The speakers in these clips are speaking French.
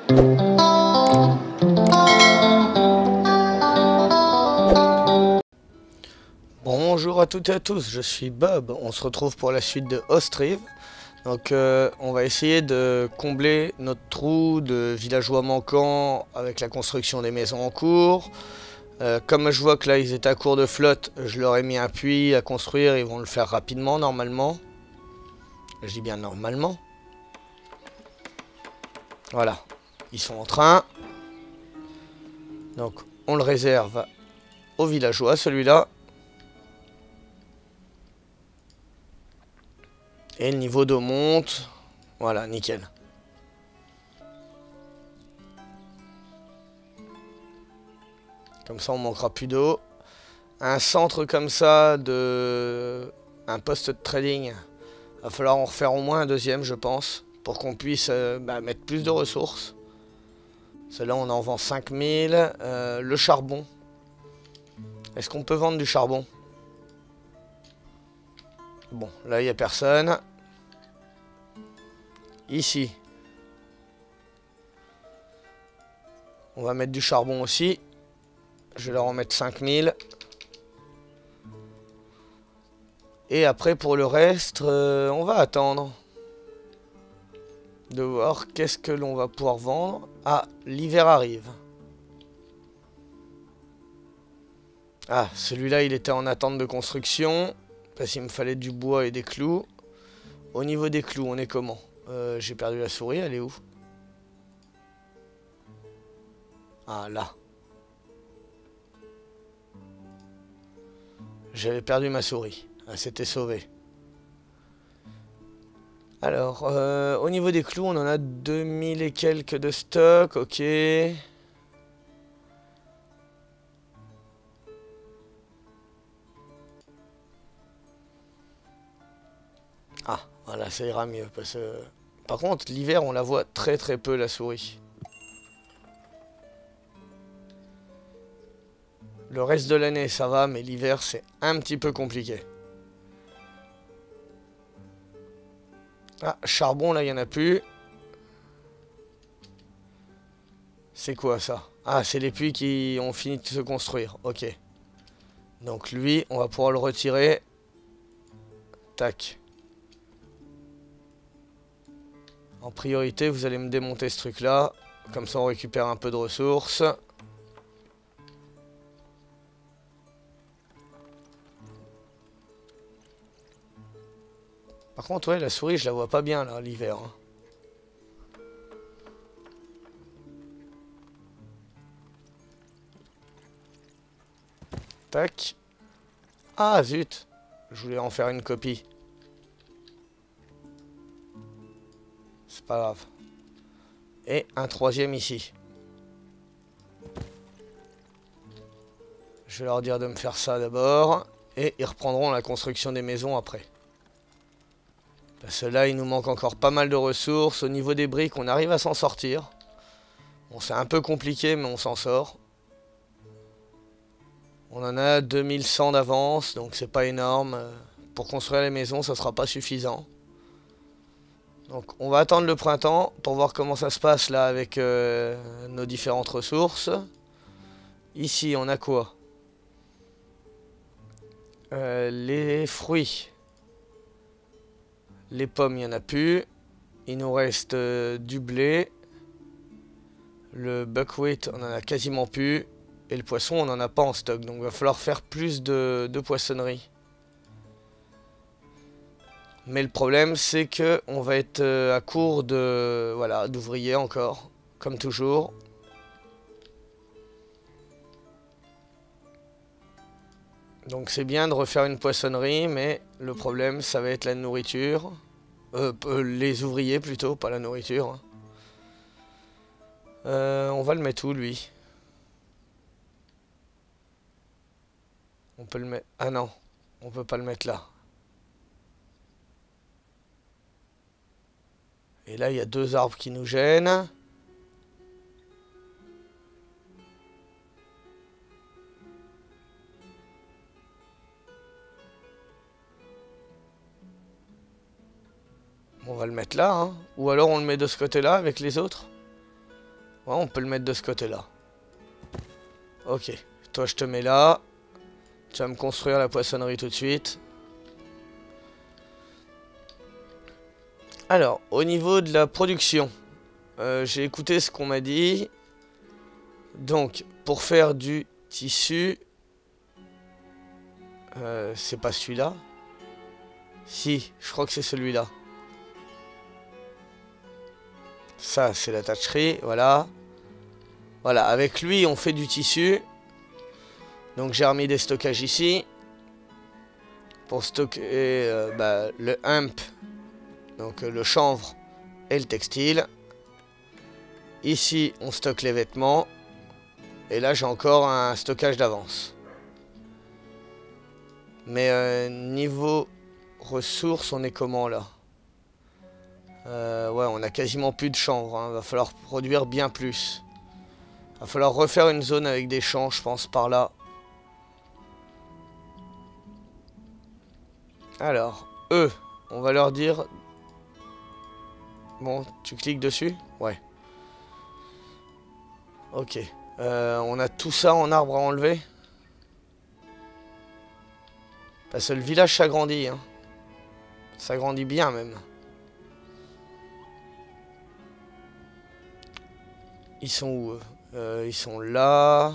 Bonjour à toutes et à tous, je suis Bob, on se retrouve pour la suite de Ostriv. Donc on va essayer de combler notre trou de villageois manquants avec la construction des maisons en cours. Comme je vois que là ils étaient à court de flotte, je leur ai mis un puits à construire, ils vont le faire rapidement normalement. Je dis bien normalement. Voilà, ils sont en train. Donc on le réserve aux villageois celui-là. Et le niveau d'eau monte. Voilà, nickel. Comme ça, on manquera plus d'eau. Un centre comme ça, un poste de trading, va falloir en refaire au moins un deuxième, je pense, pour qu'on puisse mettre plus de ressources. Celle-là, on en vend 5000. Le charbon. Est-ce qu'on peut vendre du charbon? Bon, là, il n'y a personne. Ici. On va mettre du charbon aussi. Je vais leur en mettre 5000. Et après, pour le reste, on va attendre de voir qu'est-ce que l'on va pouvoir vendre. Ah, l'hiver arrive. Ah, celui-là, il était en attente de construction. Parce qu'il me fallait du bois et des clous. Au niveau des clous, on est comment? J'ai perdu la souris, elle est où? Ah, là. J'avais perdu ma souris. Elle s'était sauvée. Alors, au niveau des clous, on en a 2000 et quelques de stock. Ok. Ah, voilà, ça ira mieux. Parce que... Par contre, l'hiver, on la voit très très peu, la souris. Le reste de l'année, ça va, mais l'hiver, c'est un petit peu compliqué. Ah, charbon, là, il n'y en a plus. C'est quoi, ça? Ah, c'est les puits qui ont fini de se construire. Ok. Donc lui, on va pouvoir le retirer. Tac. En priorité, vous allez me démonter ce truc-là. Comme ça, on récupère un peu de ressources. Par contre, ouais, la souris, je la vois pas bien, là, l'hiver. Hein. Tac. Ah, zut. Je voulais en faire une copie. C'est pas grave. Et un troisième ici. Je vais leur dire de me faire ça d'abord. Et ils reprendront la construction des maisons après. Parce que là, il nous manque encore pas mal de ressources. Au niveau des briques, on arrive à s'en sortir. Bon, c'est un peu compliqué, mais on s'en sort. On en a 2100 d'avance, donc c'est pas énorme. Pour construire les maisons, ça sera pas suffisant. Donc on va attendre le printemps pour voir comment ça se passe là avec nos différentes ressources. Ici, on a quoi? Les fruits. Les pommes, il n'y en a plus. Il nous reste du blé. Le buckwheat, on en a quasiment plus. Et le poisson, on n'en a pas en stock. Donc il va falloir faire plus de poissonnerie. Mais le problème, c'est que on va être à court de voilà, d'ouvriers encore. Comme toujours. Donc c'est bien de refaire une poissonnerie, mais le problème, ça va être la nourriture. Les ouvriers plutôt, pas la nourriture. On va le mettre où, lui? On peut le mettre... Ah non, on peut pas le mettre là. Et là, il y a deux arbres qui nous gênent. On va le mettre là, hein. Ou alors on le met de ce côté-là avec les autres. Ouais, on peut le mettre de ce côté-là. Ok. Toi, je te mets là. Tu vas me construire la poissonnerie tout de suite. Alors, au niveau de la production, j'ai écouté ce qu'on m'a dit. Donc, pour faire du tissu... c'est pas celui-là. Si, je crois que c'est celui-là. Ça, c'est la tacherie, voilà. Voilà, avec lui, on fait du tissu. Donc, j'ai remis des stockages ici. Pour stocker le hemp. Donc, le chanvre et le textile. Ici, on stocke les vêtements. Et là, j'ai encore un stockage d'avance. Mais niveau ressources, on est comment, là? Ouais, on a quasiment plus de chanvre. Hein. Va falloir produire bien plus. Va falloir refaire une zone avec des champs, je pense, par là. Alors, eux, on va leur dire... Bon, tu cliques dessus? Ouais. Ok. On a tout ça en arbre à enlever. Parce que le village s'agrandit. Hein. S'agrandit bien, même. Ils sont où? Ils sont là.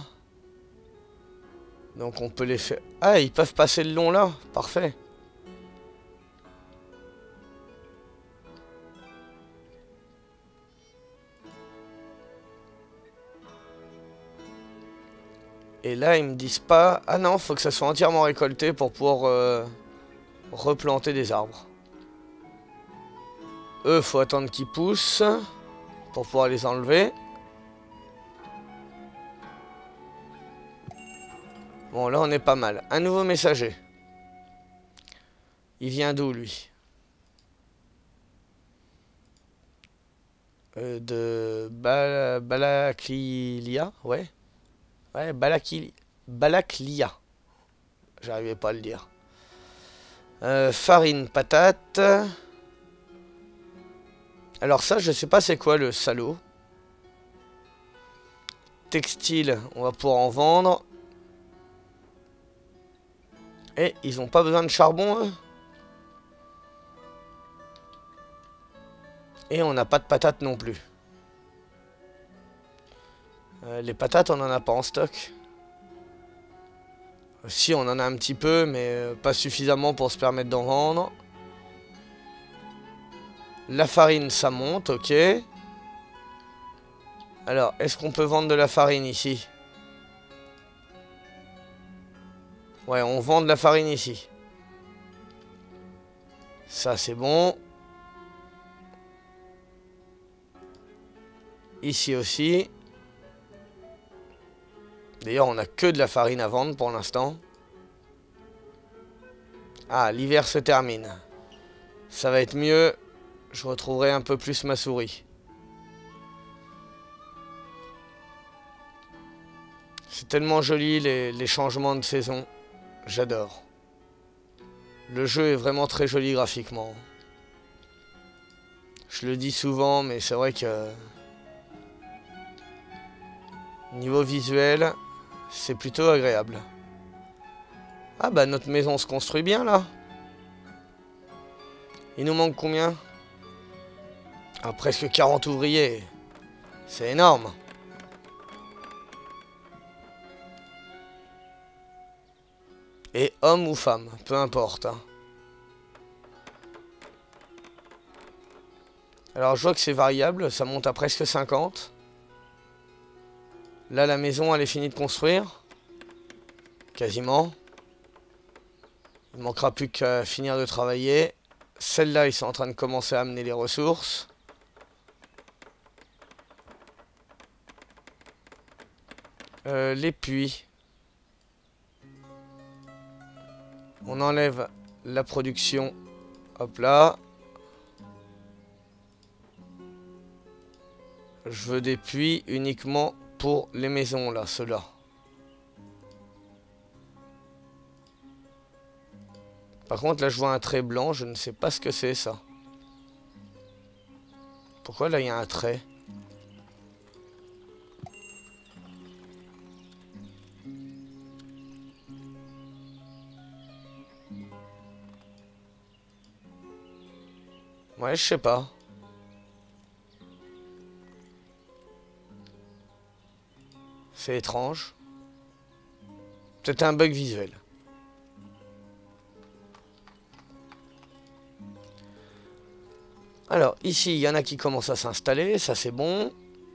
Donc on peut les faire... Ah, ils peuvent passer le long là. Parfait. Et là, ils me disent pas... Ah non, faut que ça soit entièrement récolté pour pouvoir replanter des arbres. Eux, faut attendre qu'ils poussent pour pouvoir les enlever. Bon, là, on est pas mal. Un nouveau messager. Il vient d'où, lui? De Balaklia, ouais. Ouais, Balaklia. J'arrivais pas à le dire. Farine, patate. Alors ça, je sais pas c'est quoi le salaud. Textile, on va pouvoir en vendre. Et ils ont pas besoin de charbon, eux. Et on n'a pas de patates non plus. Les patates, on en a pas en stock. Si, on en a un petit peu, mais pas suffisamment pour se permettre d'en vendre. La farine, ça monte, ok. Alors, est-ce qu'on peut vendre de la farine ici? Ouais, on vend de la farine ici. Ça, c'est bon. Ici aussi. D'ailleurs, on n'a que de la farine à vendre pour l'instant. Ah, l'hiver se termine. Ça va être mieux. Je retrouverai un peu plus ma souris. C'est tellement joli les changements de saison. J'adore. Le jeu est vraiment très joli graphiquement. Je le dis souvent, mais c'est vrai que... Niveau visuel, c'est plutôt agréable. Ah bah notre maison se construit bien là. Il nous manque combien? Ah, presque 40 ouvriers. C'est énorme. Et homme ou femme, peu importe. Hein. Alors je vois que c'est variable, ça monte à presque 50. Là la maison elle est finie de construire. Quasiment. Il ne manquera plus qu'à finir de travailler. Celle-là ils sont en train de commencer à amener les ressources. Les puits. On enlève la production. Hop là. Je veux des puits uniquement pour les maisons là, ceux-là. Par contre là je vois un trait blanc, je ne sais pas ce que c'est ça. Pourquoi là il y a un trait? Ouais, je sais pas. C'est étrange. Peut-être un bug visuel. Alors, ici, il y en a qui commencent à s'installer. Ça, c'est bon.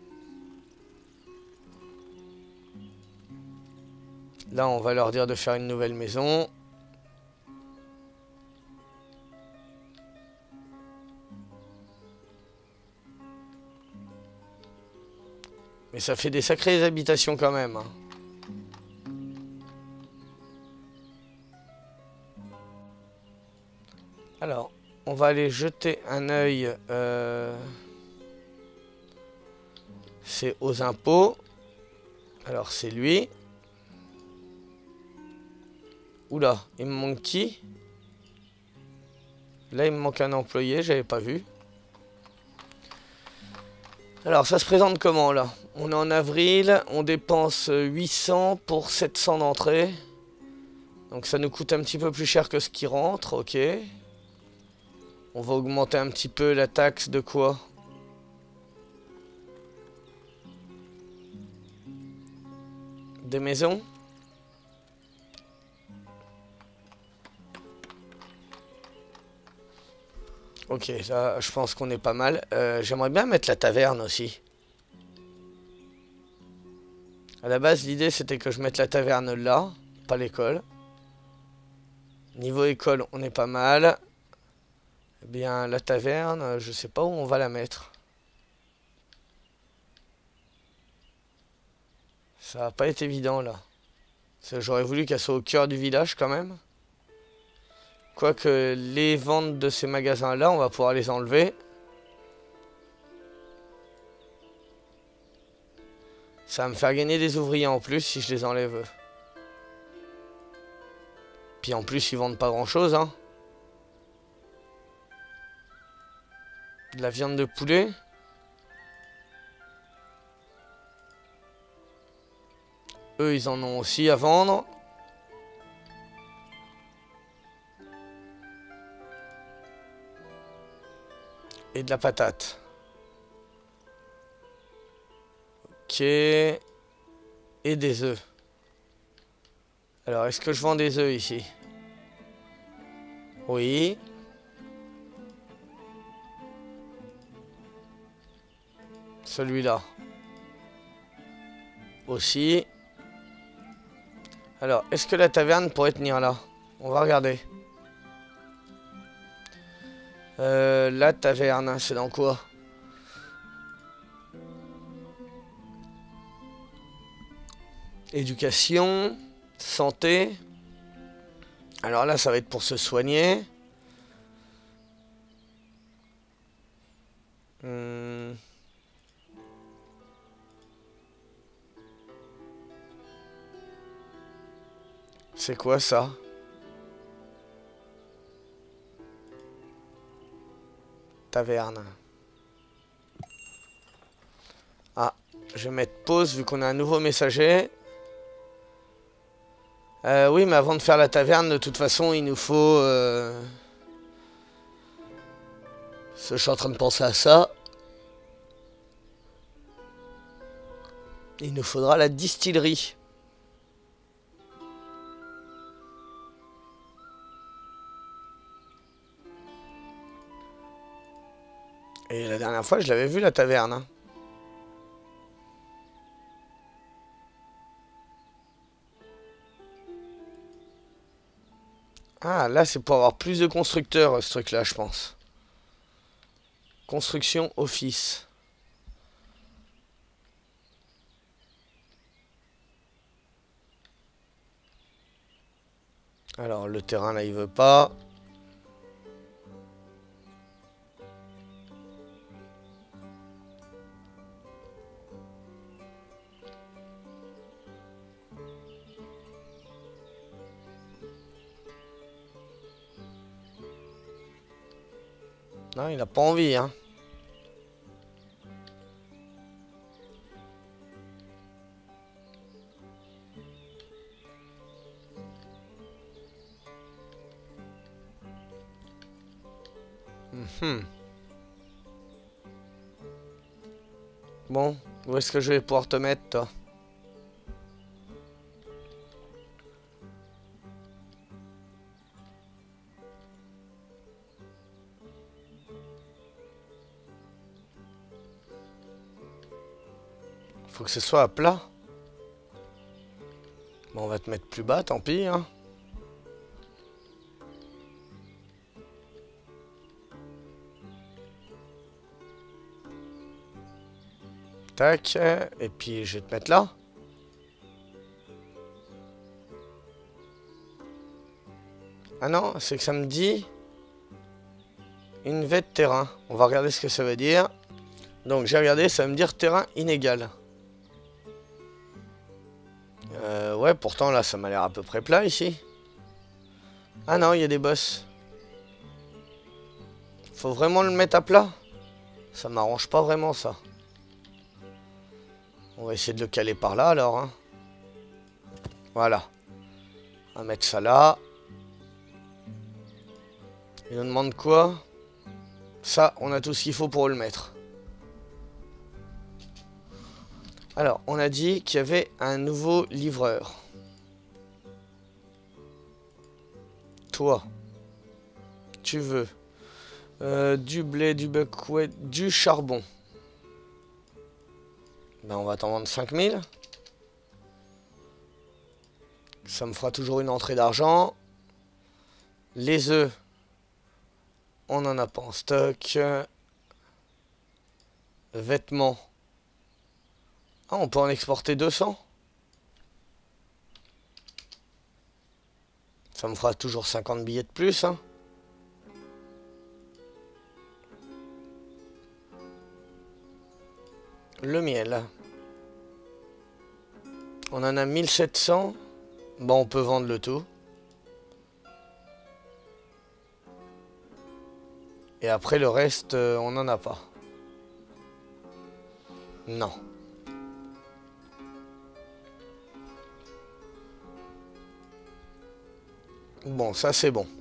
Là, on va leur dire de faire une nouvelle maison. Mais ça fait des sacrées habitations quand même. Hein. Alors, on va aller jeter un œil. C'est aux impôts. Alors, c'est lui. Oula, il me manque qui? Là, il me manque un employé, j'avais pas vu. Alors, ça se présente comment, là? On est en avril, on dépense 800 pour 700 d'entrée. Donc, ça nous coûte un petit peu plus cher que ce qui rentre, ok. On va augmenter un petit peu la taxe de quoi? Des maisons? Ok, là, je pense qu'on est pas mal. J'aimerais bien mettre la taverne aussi. À la base, l'idée, c'était que je mette la taverne là, pas l'école. Niveau école, on est pas mal. Eh bien, la taverne, je sais pas où on va la mettre. Ça va pas être évident, là. J'aurais voulu qu'elle soit au cœur du village, quand même. Quoique, les ventes de ces magasins-là, on va pouvoir les enlever. Ça va me faire gagner des ouvriers en plus si je les enlève. Puis en plus, ils vendent pas grand-chose, hein. De la viande de poulet. Eux, ils en ont aussi à vendre. Et de la patate. Ok. Et des œufs. Alors, est-ce que je vends des œufs ici? Oui. Celui-là. Aussi. Alors, est-ce que la taverne pourrait tenir là? On va regarder. La taverne, c'est dans quoi? Éducation, santé. Alors là, ça va être pour se soigner. C'est quoi ça? Taverne. Ah, je vais mettre pause vu qu'on a un nouveau messager. Oui, mais avant de faire la taverne, de toute façon, il nous faut... Je suis en train de penser à ça. Il nous faudra la distillerie. Et la dernière fois, je l'avais vu, la taverne. Hein. Ah, là, c'est pour avoir plus de constructeurs, ce truc-là, je pense. Construction office. Alors, le terrain, là, il veut pas. Non, il a pas envie, hein. Bon, où est-ce que je vais pouvoir te mettre, toi? Faut que ce soit à plat. Bon, on va te mettre plus bas, tant pis, hein. Tac, et puis je vais te mettre là. Ah non, c'est que ça me dit une V de terrain. On va regarder ce que ça veut dire. Donc j'ai regardé, ça veut me dire terrain inégal. Ouais, pourtant là ça m'a l'air à peu près plat ici. Ah non, il y a des bosses. Faut vraiment le mettre à plat? Ça m'arrange pas vraiment ça. On va essayer de le caler par là alors. Hein. Voilà. On va mettre ça là. Il nous demande quoi? Ça, on a tout ce qu'il faut pour le mettre. Alors, on a dit qu'il y avait un nouveau livreur. Toi, tu veux du blé, du buckwheat, du charbon. Ben, on va t'en vendre 5000. Ça me fera toujours une entrée d'argent. Les œufs, on n'en a pas en stock. Vêtements. Ah, on peut en exporter 200. Ça me fera toujours 50 billets de plus. Hein. Le miel. On en a 1700. Bon, on peut vendre le tout. Et après, le reste, on n'en a pas. Non. Bon, ça c'est bon.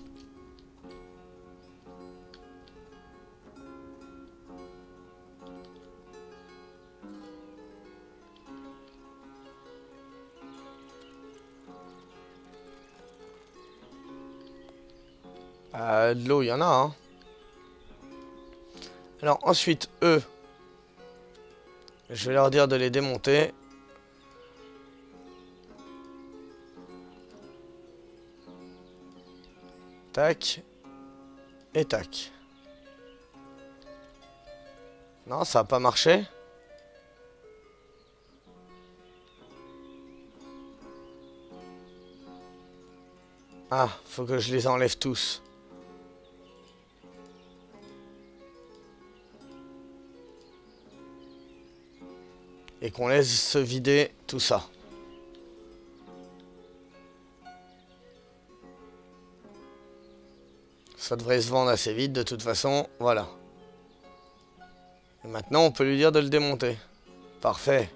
De l'eau, il y en a, hein. Alors ensuite, eux, je vais leur dire de les démonter. Tac. Et tac. Non, ça n'a pas marché. Ah, faut que je les enlève tous. Et qu'on laisse se vider tout ça. Ça devrait se vendre assez vite de toute façon. Voilà. Et maintenant, on peut lui dire de le démonter. Parfait.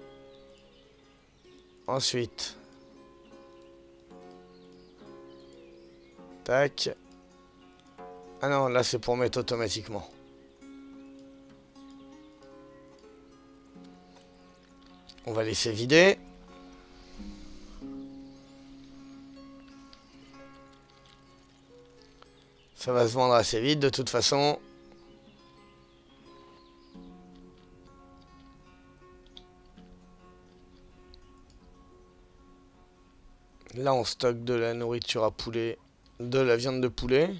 Ensuite. Tac. Ah non, là c'est pour mettre automatiquement. On va laisser vider. Ça va se vendre assez vite de toute façon. Là on stocke de la nourriture à poulet, de la viande de poulet.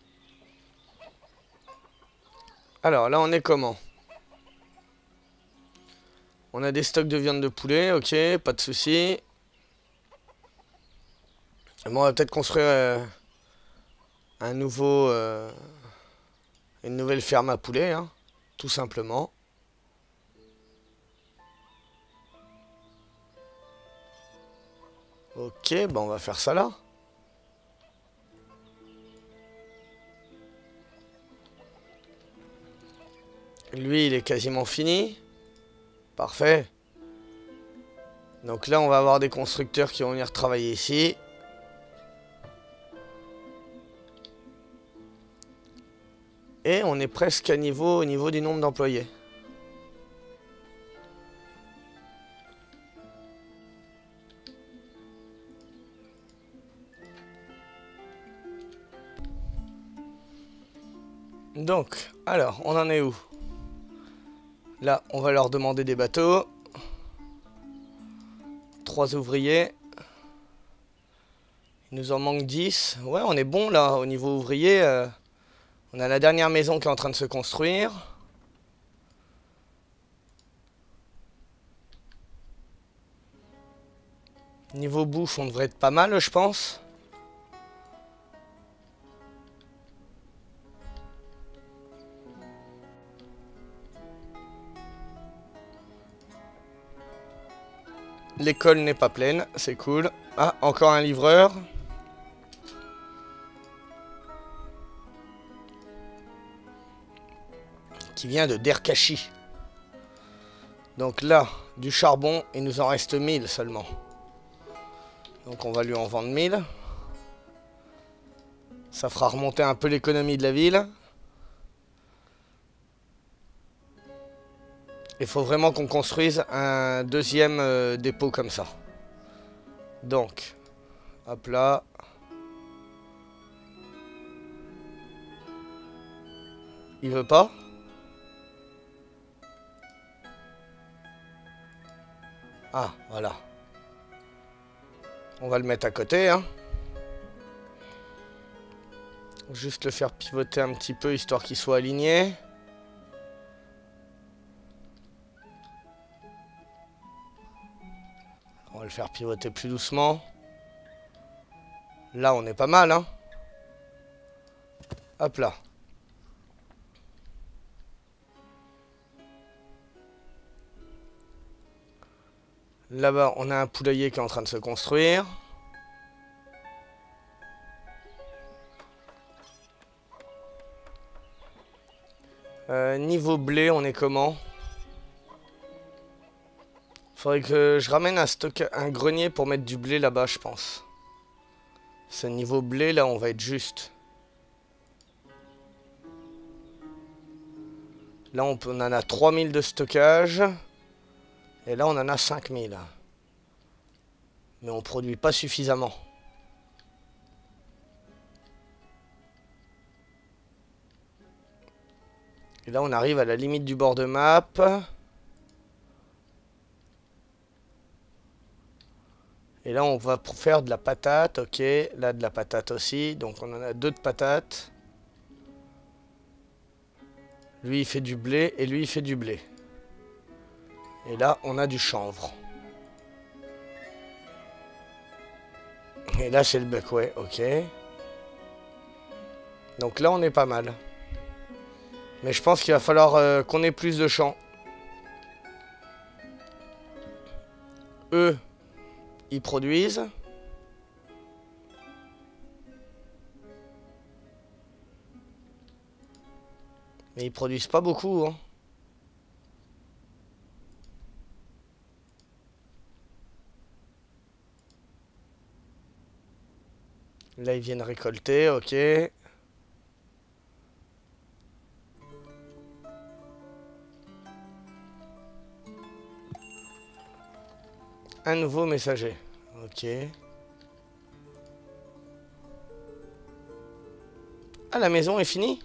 Alors là on est comment? On a des stocks de viande de poulet, ok, pas de souci. Bon, on va peut-être construire un nouveau, une nouvelle ferme à poulet, hein, tout simplement. Ok, ben on va faire ça là. Lui, il est quasiment fini. Parfait. Donc là, on va avoir des constructeurs qui vont venir travailler ici. Et on est presque au niveau du nombre d'employés. Donc, alors, on en est où? Là, on va leur demander des bateaux. 3 ouvriers. Il nous en manque 10. Ouais, on est bon là, au niveau ouvrier. On a la dernière maison qui est en train de se construire. Niveau bouffe, on devrait être pas mal, je pense. L'école n'est pas pleine, c'est cool. Ah, encore un livreur. Qui vient de Derkashi. Donc là, du charbon, il nous en reste 1000 seulement. Donc on va lui en vendre 1000. Ça fera remonter un peu l'économie de la ville. Il faut vraiment qu'on construise un deuxième dépôt comme ça. Donc, hop là. Il veut pas? Ah, voilà. On va le mettre à côté, hein. Juste le faire pivoter un petit peu, histoire qu'il soit aligné. On va le faire pivoter plus doucement. Là, on est pas mal, hein. Hop là. Là-bas, on a un poulailler qui est en train de se construire. Niveau blé, on est comment? Faudrait que je ramène un grenier pour mettre du blé là-bas, je pense. C'est niveau blé, là, on va être juste. Là, on en a 3000 de stockage. Et là, on en a 5000. Mais on produit pas suffisamment. Et là, on arrive à la limite du bord de map. Et là, on va faire de la patate. Ok, là, de la patate aussi. Donc, on en a 2 de patates. Lui, il fait du blé et lui, il fait du blé. Et là, on a du chanvre. Et là, c'est le bec, ouais, ok. Donc là, on est pas mal. Mais je pense qu'il va falloir qu'on ait plus de champs. Eux, ils produisent. Mais ils produisent pas beaucoup, hein. Là, ils viennent récolter, ok. Un nouveau messager, ok. Ah, la maison est finie?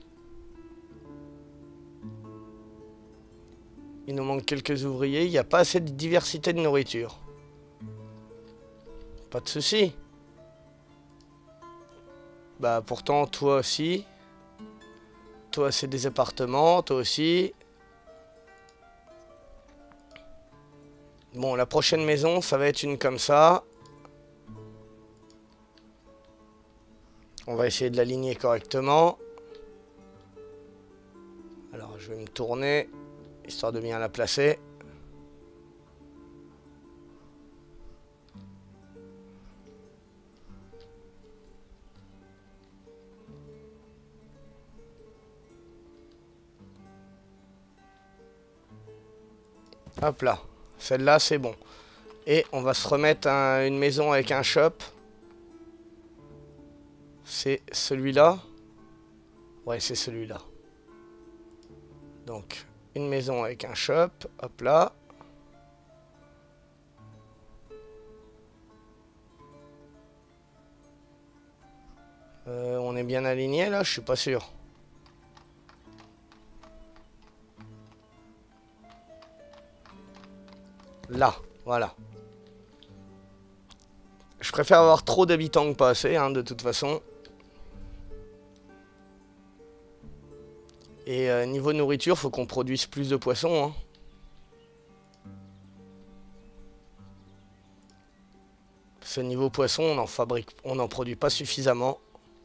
Il nous manque quelques ouvriers, il n'y a pas assez de diversité de nourriture. Pas de souci. Bah pourtant, toi aussi. Toi, c'est des appartements, toi aussi. Bon, la prochaine maison, ça va être une comme ça. On va essayer de l'aligner correctement. Alors, je vais me tourner, histoire de bien la placer. Hop là, celle-là, c'est bon. Et on va se remettre une maison avec un shop. C'est celui-là. Ouais, c'est celui-là. Donc, une maison avec un shop. Hop là. On est bien aligné là, je suis pas sûr. Là, voilà. Je préfère avoir trop d'habitants que pas assez, hein, de toute façon. Et niveau nourriture, faut qu'on produise plus de poissons, hein. Ce niveau poisson, on n'en produit pas suffisamment.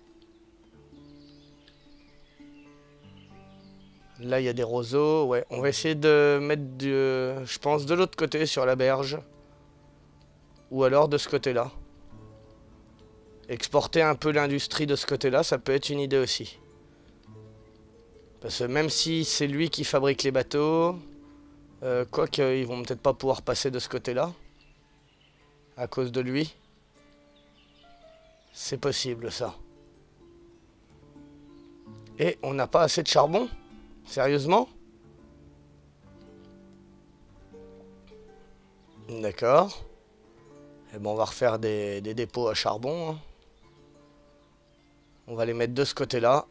Là, il y a des roseaux. Ouais, on va essayer de mettre je pense, de l'autre côté sur la berge. Ou alors de ce côté-là. Exporter un peu l'industrie de ce côté-là, ça peut être une idée aussi. Parce que même si c'est lui qui fabrique les bateaux, quoique ils vont peut-être pas pouvoir passer de ce côté-là. À cause de lui. C'est possible ça. Et on n'a pas assez de charbon? Sérieusement? D'accord. Et bon, on va refaire des dépôts à charbon, hein. On va les mettre de ce côté-là.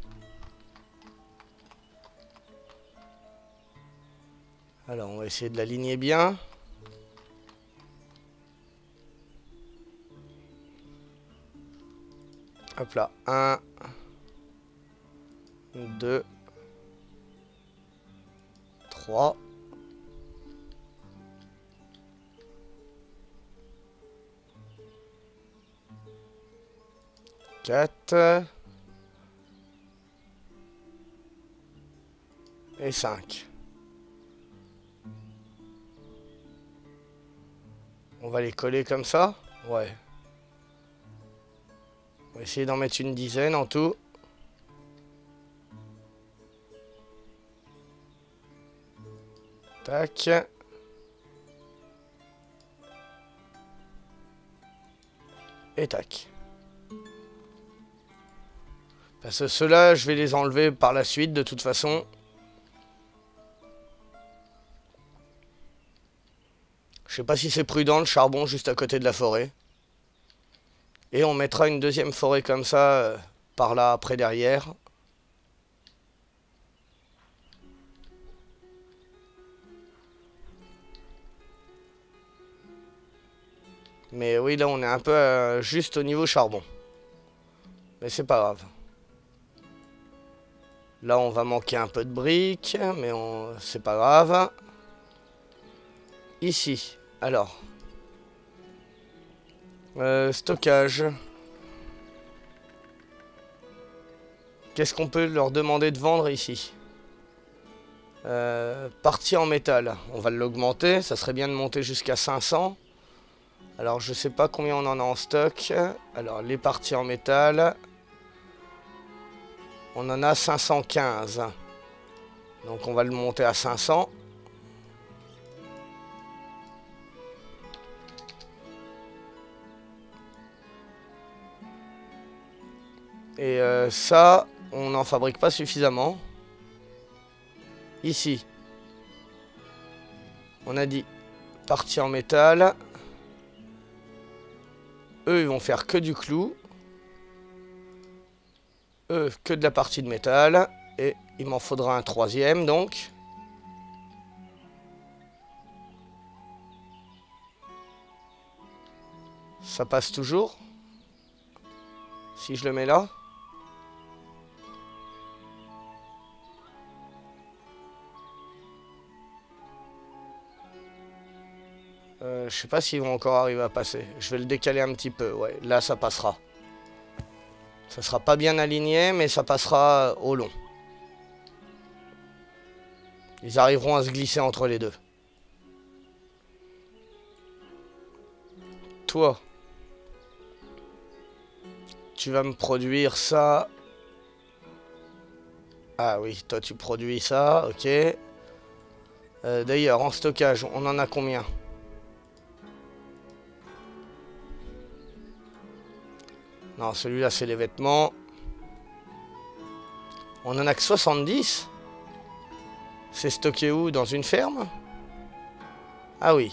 Alors, on va essayer de l'aligner bien. Hop là. 1, 2, 3. 4 et 5. On va les coller comme ça. Ouais. On va essayer d'en mettre une dizaine en tout. Tac. Et tac. Parce que ceux-là, je vais les enlever par la suite de toute façon. Je sais pas si c'est prudent le charbon juste à côté de la forêt. Et on mettra une deuxième forêt comme ça, par là après derrière. Mais oui, là on est un peu juste au niveau charbon. Mais c'est pas grave. Là on va manquer un peu de briques, mais c'est pas grave. Ici, alors. Stockage. Qu'est-ce qu'on peut leur demander de vendre ici? Partie en métal. On va l'augmenter, ça serait bien de monter jusqu'à 500. Alors je sais pas combien on en a en stock. Alors les parties en métal. On en a 515. Donc on va le monter à 500. Et ça, on n'en fabrique pas suffisamment. Ici. On a dit partie en métal. Eux, ils vont faire que du clou. Eux, que de la partie de métal. Et il m'en faudra un troisième, donc. Ça passe toujours. Si je le mets là. Je sais pas s'ils vont encore arriver à passer. Je vais le décaler un petit peu. Ouais, là, ça passera. Ça sera pas bien aligné, mais ça passera au long. Ils arriveront à se glisser entre les deux. Toi, tu vas me produire ça. Ah oui, toi tu produis ça, ok. D'ailleurs, en stockage, on en a combien? Non, celui-là, c'est les vêtements. On en a que 70. C'est stocké où? Dans une ferme? Ah oui.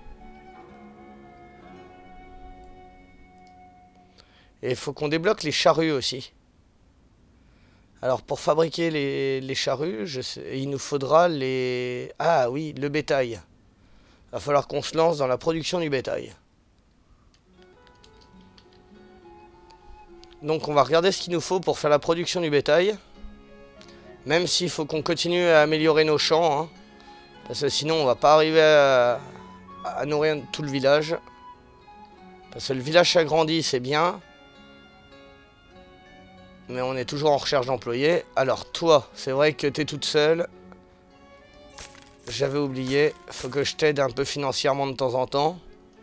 Et il faut qu'on débloque les charrues aussi. Alors, pour fabriquer les charrues, il nous faudra les... Ah oui, le bétail. Va falloir qu'on se lance dans la production du bétail. Donc on va regarder ce qu'il nous faut pour faire la production du bétail. Même s'il faut qu'on continue à améliorer nos champs. Hein, parce que sinon on va pas arriver à nourrir tout le village. Parce que le village s'agrandit, c'est bien. Mais on est toujours en recherche d'employés. Alors toi, c'est vrai que tu es toute seule. J'avais oublié. Faut que je t'aide un peu financièrement de temps en temps.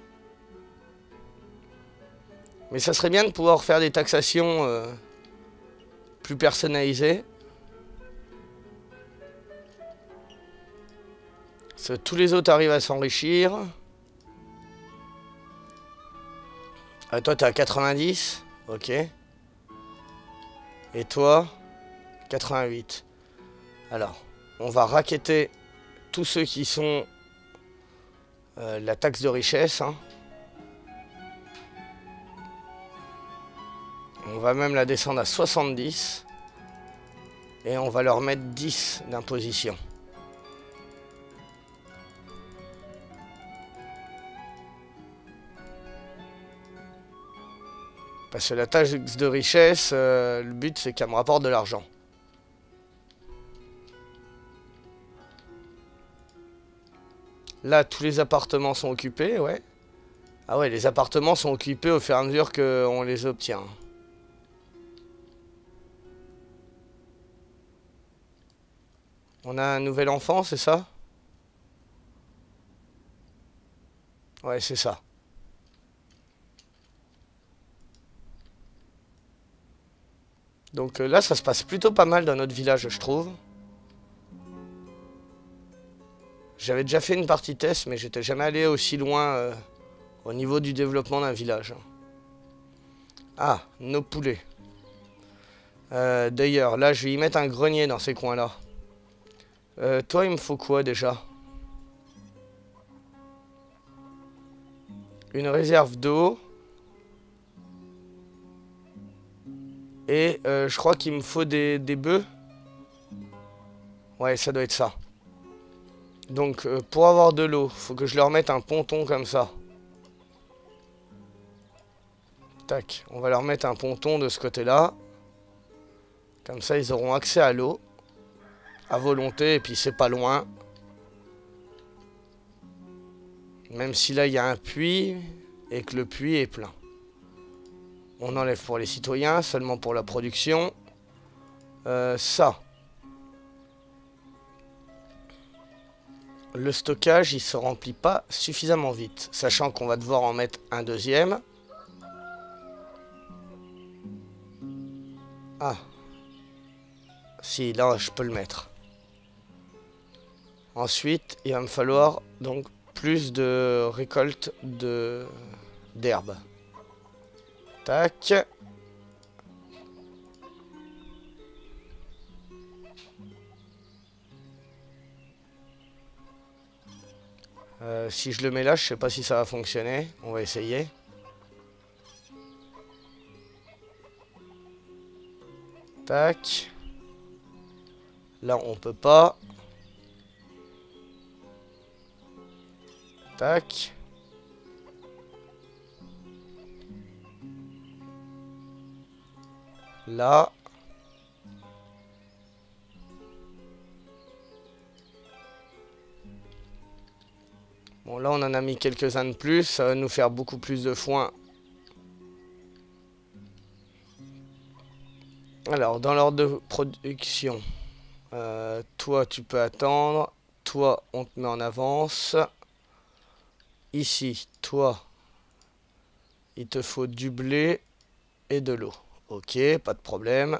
Mais ça serait bien de pouvoir faire des taxations plus personnalisées. Parce que tous les autres arrivent à s'enrichir. Toi, t'es à 90. Ok. Et toi, 88. Alors, on va racketter tous ceux qui sont la taxe de richesse. Hein. On va même la descendre à 70. Et on va leur mettre 10 d'imposition. Parce que la taxe de richesse, le but c'est qu'elle me rapporte de l'argent. Là, tous les appartements sont occupés, ouais. Ah ouais, les appartements sont occupés au fur et à mesure qu'on les obtient. On a un nouvel enfant, c'est ça? Ouais, c'est ça. Donc là, ça se passe plutôt pas mal dans notre village, je trouve. J'avais déjà fait une partie test, mais j'étais jamais allé aussi loin au niveau du développement d'un village. Ah, nos poulets. D'ailleurs, là, je vais y mettre un grenier dans ces coins-là. Toi, il me faut quoi déjà? Une réserve d'eau. Et je crois qu'il me faut des bœufs. Ouais, ça doit être ça. Donc, pour avoir de l'eau, faut que je leur mette un ponton comme ça. Tac, on va leur mettre un ponton de ce côté-là. Comme ça, ils auront accès à l'eau. À volonté, et puis c'est pas loin. Même si là, il y a un puits, et que le puits est plein. On enlève pour les citoyens, seulement pour la production. Ça. Le stockage, il se remplit pas suffisamment vite. Sachant qu'on va devoir en mettre un deuxième. Ah. Si, là, je peux le mettre. Ensuite, il va me falloir donc plus de récolte d'herbes. Tac. Si je le mets là, je sais pas si ça va fonctionner. On va essayer. Tac. Là, on peut pas. Tac. Là. Bon, là, on en a mis quelques-uns de plus. Ça va nous faire beaucoup plus de foin. Alors, dans l'ordre de production, toi, tu peux attendre. Toi, on te met en avance. Ici, toi, il te faut du blé et de l'eau. Ok, pas de problème.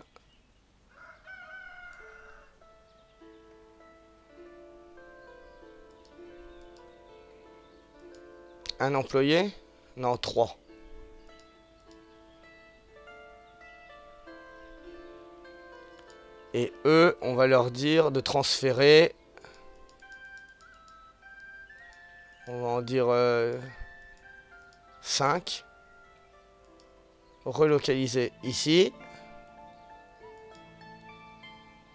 Un employé? Non, 3. Et eux, on va leur dire de transférer. On va en dire 5. Relocaliser ici.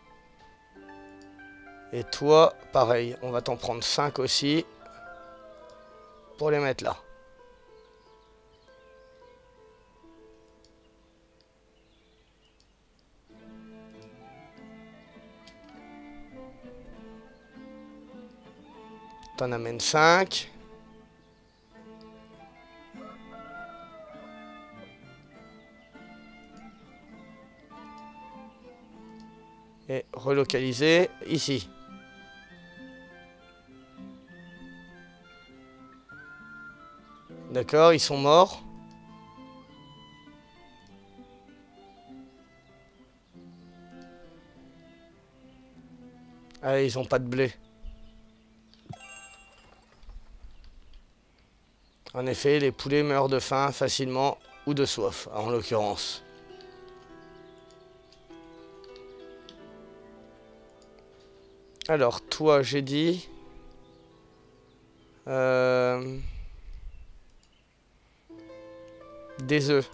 Et toi, pareil, on va t'en prendre 5 aussi. pour les mettre là. T'en amènes 5. Et relocaliser ici. D'accord, ils sont morts. Ah, ils ont pas de blé. En effet, les poulets meurent de faim facilement ou de soif, en l'occurrence. Alors, toi, j'ai dit... des œufs.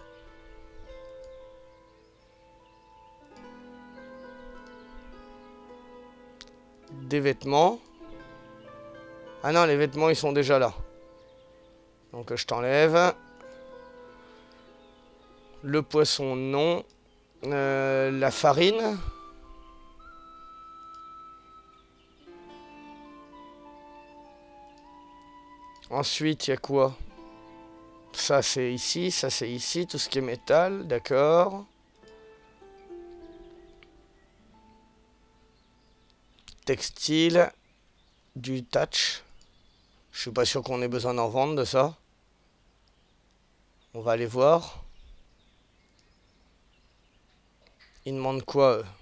Des vêtements. Ah non, les vêtements, ils sont déjà là. Donc, je t'enlève. Le poisson, non. La farine. Ensuite, il y a quoi? Ça, c'est ici. Ça, c'est ici. Tout ce qui est métal. D'accord. Textile. Du touch. Je suis pas sûr qu'on ait besoin d'en vendre de ça. On va aller voir. Ils demandent quoi, eux?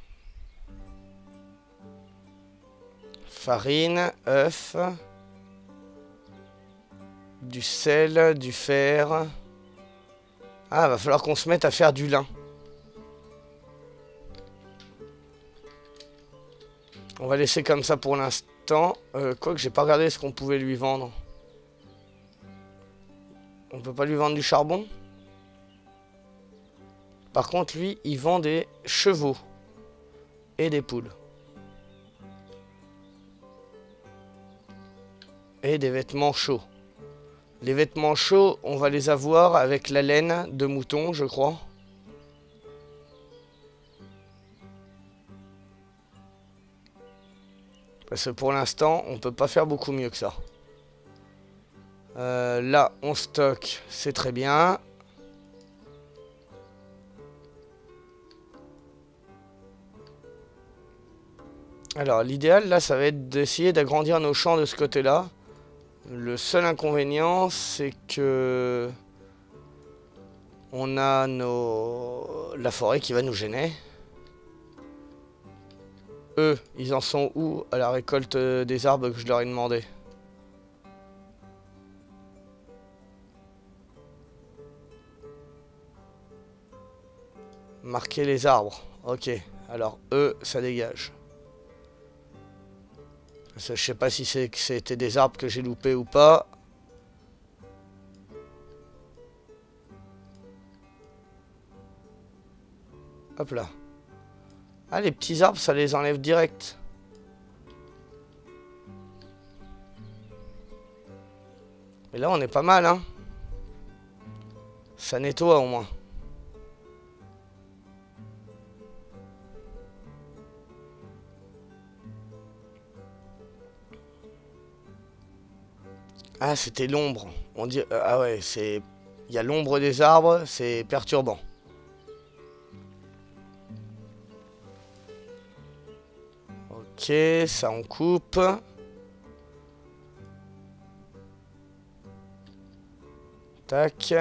Farine, œuf, du sel, du fer. Ah, va falloir qu'on se mette à faire du lin. On va laisser comme ça pour l'instant. Quoique j'ai pas regardé ce qu'on pouvait lui vendre. On peut pas lui vendre du charbon. Par contre, lui, il vend des chevaux et des poules. Et des vêtements chauds. Les vêtements chauds, on va les avoir avec la laine de mouton, je crois. Parce que pour l'instant, on peut pas faire beaucoup mieux que ça. Là, on stocke, c'est très bien. Alors, l'idéal, là, ça va être d'essayer d'agrandir nos champs de ce côté-là. Le seul inconvénient, c'est que... on a la forêt qui va nous gêner. Eux, ils en sont où à la récolte des arbres que je leur ai demandé? Marquer les arbres. Ok. Alors, eux, ça dégage. Je sais pas si c'était des arbres que j'ai loupés ou pas. Hop là. Ah, les petits arbres, ça les enlève direct. Mais là, on est pas mal, hein. Ça nettoie au moins. Ah, c'était l'ombre. On dit... ah ouais, c'est... il y a l'ombre des arbres, c'est perturbant. Ok, ça on coupe. Tac.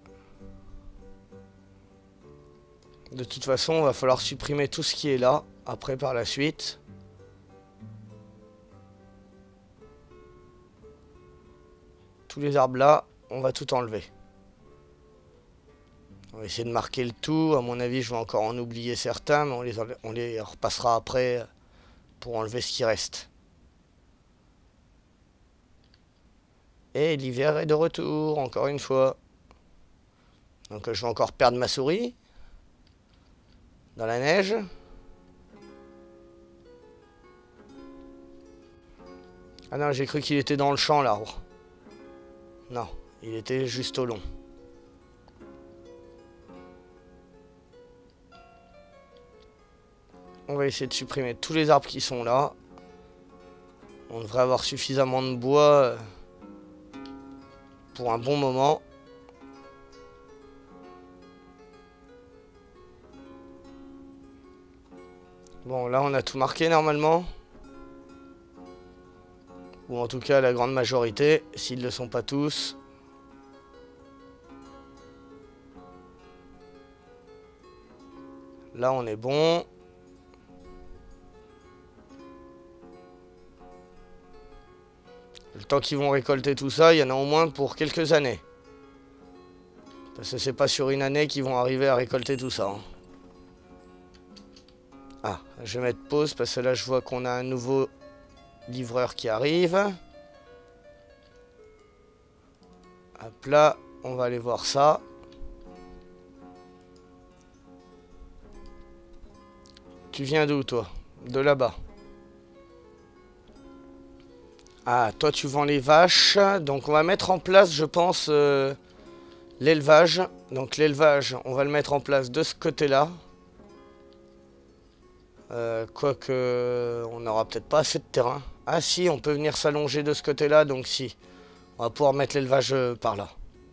De toute façon, il va falloir supprimer tout ce qui est là, après par la suite. Tous les arbres là, on va tout enlever. On va essayer de marquer le tout. À mon avis, je vais encore en oublier certains, mais on les repassera après pour enlever ce qui reste. Et l'hiver est de retour, encore une fois. Donc je vais encore perdre ma souris. Dans la neige. Ah non, j'ai cru qu'il était dans le champ, l'arbre. Non, il était juste au long. On va essayer de supprimer tous les arbres qui sont là. On devrait avoir suffisamment de bois pour un bon moment. Bon, là on a tout marqué normalement. Ou en tout cas la grande majorité, s'ils ne le sont pas tous. Là on est bon. Le temps qu'ils vont récolter tout ça, il y en a au moins pour quelques années. Parce que c'est pas sur une année qu'ils vont arriver à récolter tout ça. Hein. Ah, je vais mettre pause parce que là je vois qu'on a un nouveau livreur qui arrive. Hop là, on va aller voir ça. Tu viens d'où toi? De là-bas. Ah, toi tu vends les vaches. Donc on va mettre en place, je pense, l'élevage. Donc l'élevage, on va le mettre en place de ce côté-là. Quoique, on n'aura peut-être pas assez de terrain. Ah si, on peut venir s'allonger de ce côté-là, donc si. On va pouvoir mettre l'élevage par là.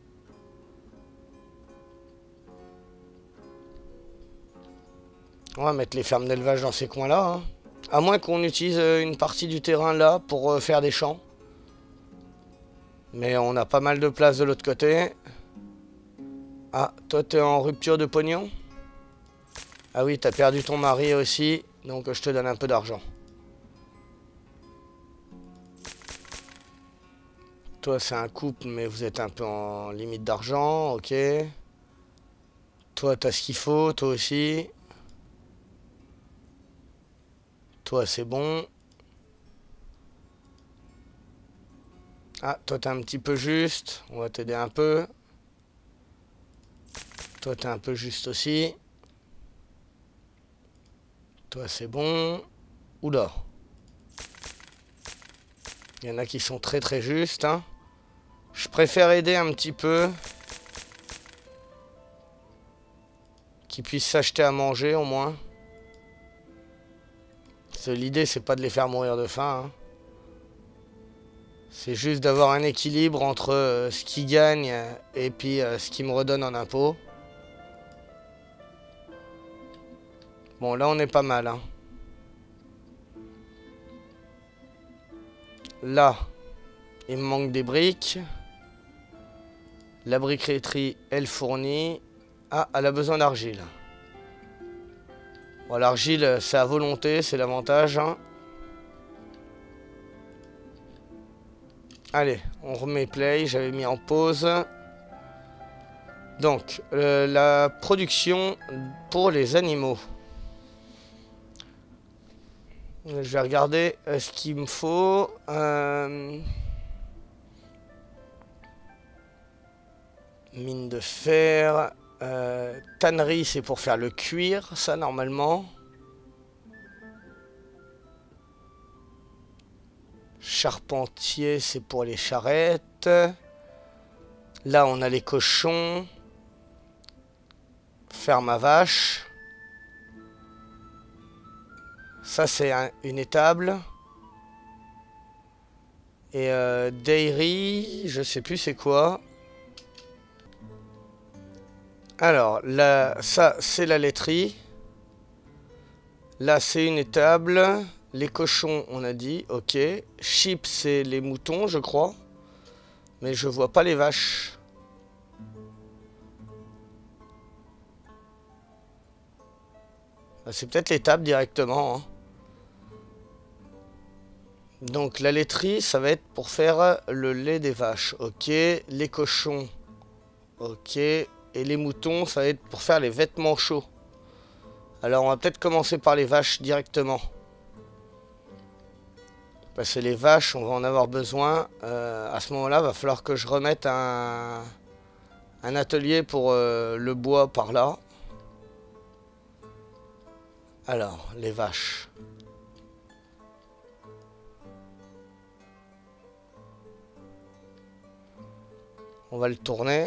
On va mettre les fermes d'élevage dans ces coins-là. Hein. À moins qu'on utilise une partie du terrain là pour faire des champs. Mais on a pas mal de place de l'autre côté. Ah, toi t'es en rupture de pognon? Ah oui, t'as perdu ton mari aussi, donc je te donne un peu d'argent. Toi c'est un couple, mais vous êtes un peu en limite d'argent, ok. Toi t'as ce qu'il faut, toi aussi. Toi c'est bon. Ah, toi t'es un petit peu juste, on va t'aider un peu. Toi t'es un peu juste aussi. Toi c'est bon. Oula. Il y en a qui sont très très justes. Hein. Je préfère aider un petit peu. Qu'ils puissent s'acheter à manger au moins. L'idée c'est pas de les faire mourir de faim. Hein. C'est juste d'avoir un équilibre entre ce qu'ils gagnent et puis ce qu'ils me redonnent en impôts. Bon là on est pas mal. Hein. Là, il me manque des briques. La briqueterie, elle fournit. Ah, elle a besoin d'argile. Bon, l'argile, c'est à volonté, c'est l'avantage. Hein. Allez, on remet play, j'avais mis en pause. Donc, la production pour les animaux. Je vais regarder ce qu'il me faut. Mine de fer. Tannerie, c'est pour faire le cuir, ça, normalement. Charpentier, c'est pour les charrettes. Là, on a les cochons. Ferme à vache. Ça, c'est une étable. Et dairy, je sais plus c'est quoi. Alors, là, ça, c'est la laiterie. Là, c'est une étable. Les cochons, on a dit, ok. Sheep, c'est les moutons, je crois. Mais je vois pas les vaches. C'est peut-être l'étable directement. Hein. Donc la laiterie, ça va être pour faire le lait des vaches. Ok. Les cochons. Ok. Et les moutons, ça va être pour faire les vêtements chauds. Alors on va peut-être commencer par les vaches directement. Parce que les vaches, on va en avoir besoin. À ce moment-là, il va falloir que je remette un atelier pour le bois par là. Alors, les vaches. On va le tourner.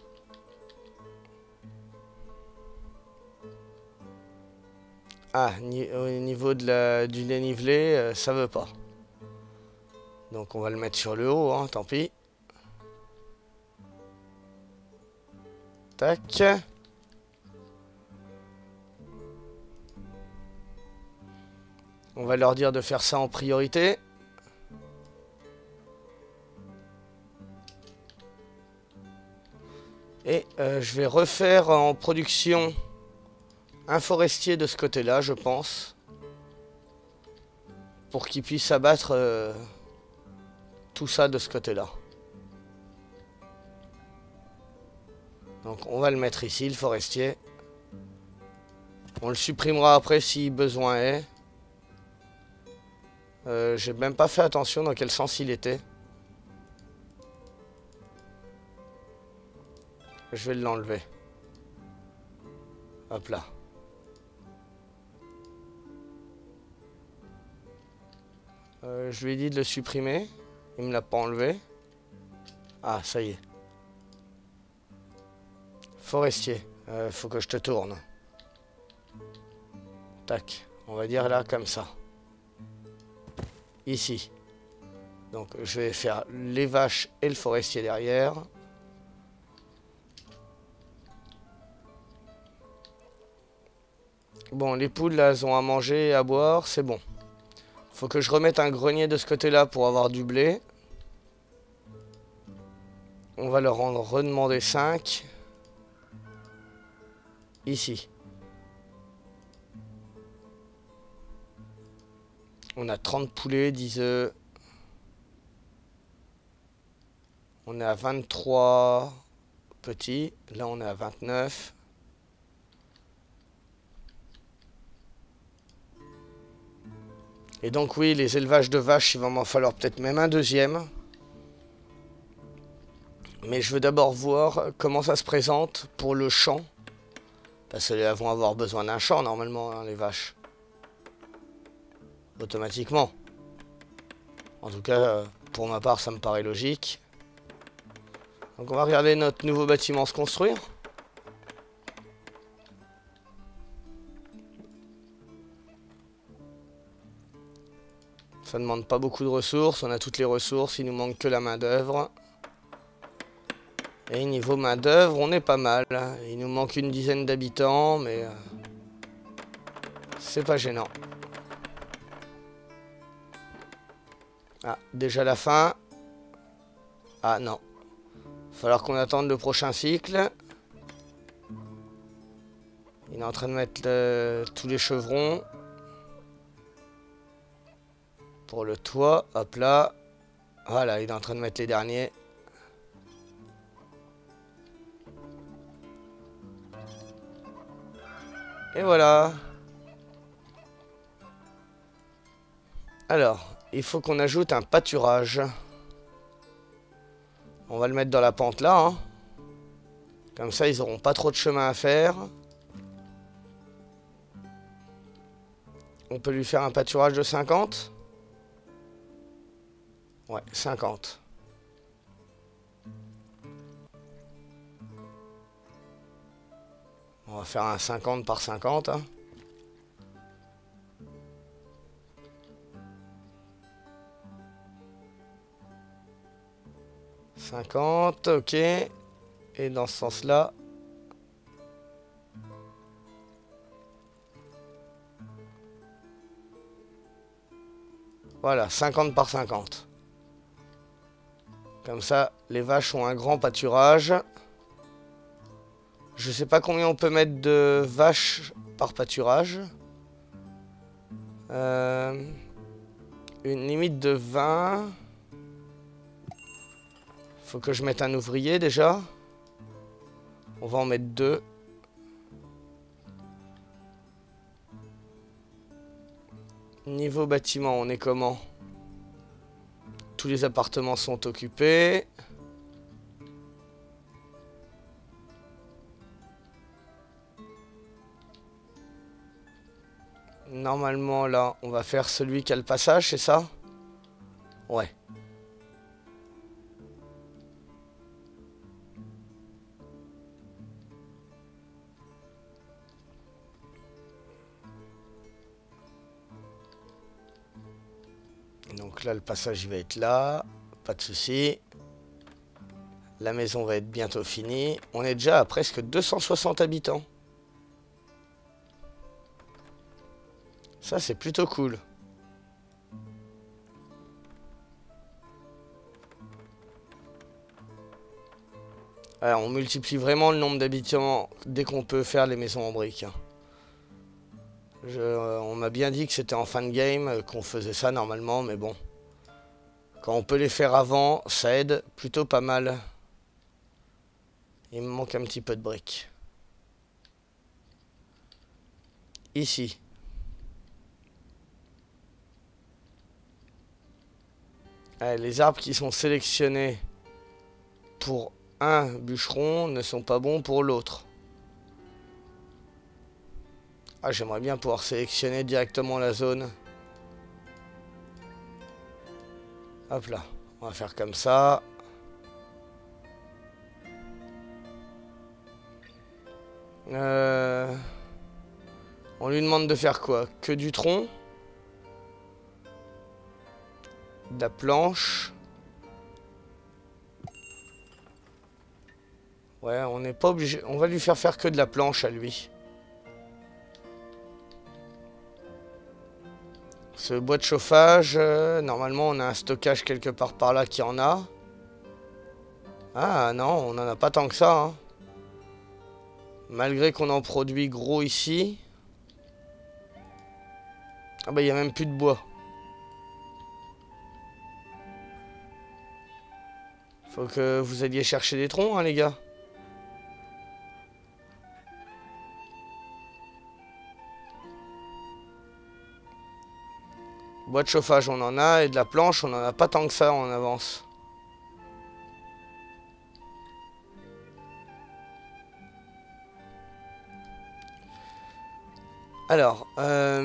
Ah, au niveau du dénivelé, ça veut pas. Donc on va le mettre sur le haut, hein, tant pis. Tac. On va leur dire de faire ça en priorité. Et je vais refaire en production un forestier de ce côté-là, je pense. Pour qu'il puisse abattre tout ça de ce côté-là. Donc on va le mettre ici, le forestier. On le supprimera après si besoin est. J'ai même pas fait attention dans quel sens il était. Je vais l'enlever. Hop là. Je lui ai dit de le supprimer. Il me l'a pas enlevé. Ah, ça y est. Forestier. Faut que je te tourne. Tac. On va dire là comme ça. Ici. Donc je vais faire les vaches et le forestier derrière. Bon, les poules là, elles ont à manger et à boire, c'est bon. Faut que je remette un grenier de ce côté-là pour avoir du blé. On va leur en redemander 5. Ici. On a 30 poulets, 10 œufs. On est à 23 petits. Là, on est à 29. Et donc, oui, les élevages de vaches, il va m'en falloir peut-être même un deuxième. Mais je veux d'abord voir comment ça se présente pour le champ. Parce qu'elles vont avoir besoin d'un champ, normalement, hein, les vaches. Automatiquement. En tout cas, pour ma part, ça me paraît logique. Donc on va regarder notre nouveau bâtiment se construire. Ça ne demande pas beaucoup de ressources, on a toutes les ressources, il nous manque que la main d'œuvre. Et niveau main d'œuvre, on est pas mal. Il nous manque une dizaine d'habitants, mais c'est pas gênant. Ah, déjà la fin. Ah non. Il va falloir qu'on attende le prochain cycle. Il est en train de mettre tous les chevrons. Pour le toit, hop là. Voilà, il est en train de mettre les derniers. Et voilà. Alors, il faut qu'on ajoute un pâturage. On va le mettre dans la pente là. Hein. Comme ça, ils n'auront pas trop de chemin à faire. On peut lui faire un pâturage de 50. Ouais, 50. On va faire un 50 par 50. Hein. Ok. Et dans ce sens-là. Voilà, 50 par 50. Comme ça, les vaches ont un grand pâturage. Je sais pas combien on peut mettre de vaches par pâturage. Une limite de 20. Faut que je mette un ouvrier déjà. On va en mettre 2. Niveau bâtiment, on est comment? Tous les appartements sont occupés. Normalement, là, on va faire celui qui a le passage, c'est ça? Ouais. Donc là, le passage, il va être là. Pas de souci. La maison va être bientôt finie. On est déjà à presque 260 habitants. Ça, c'est plutôt cool. Alors, on multiplie vraiment le nombre d'habitants dès qu'on peut faire les maisons en briques. On m'a bien dit que c'était en fin de game qu'on faisait ça normalement, mais bon. Quand on peut les faire avant, ça aide plutôt pas mal. Il me manque un petit peu de briques. Ici. Allez, les arbres qui sont sélectionnés pour un bûcheron ne sont pas bons pour l'autre. Ah, j'aimerais bien pouvoir sélectionner directement la zone. Hop là, on va faire comme ça. On lui demande de faire quoi? Que du tronc? De la planche? Ouais, on n'est pas obligé. On va lui faire que de la planche à lui. Ce bois de chauffage, normalement on a un stockage quelque part par là qui en a. Ah non, on n'en a pas tant que ça. Hein. Malgré qu'on en produit gros ici. Ah bah il n'y a même plus de bois. Faut que vous alliez chercher des troncs, hein, les gars. Bois de chauffage, on en a. Et de la planche, on n'en a pas tant que ça en avance. Alors, ah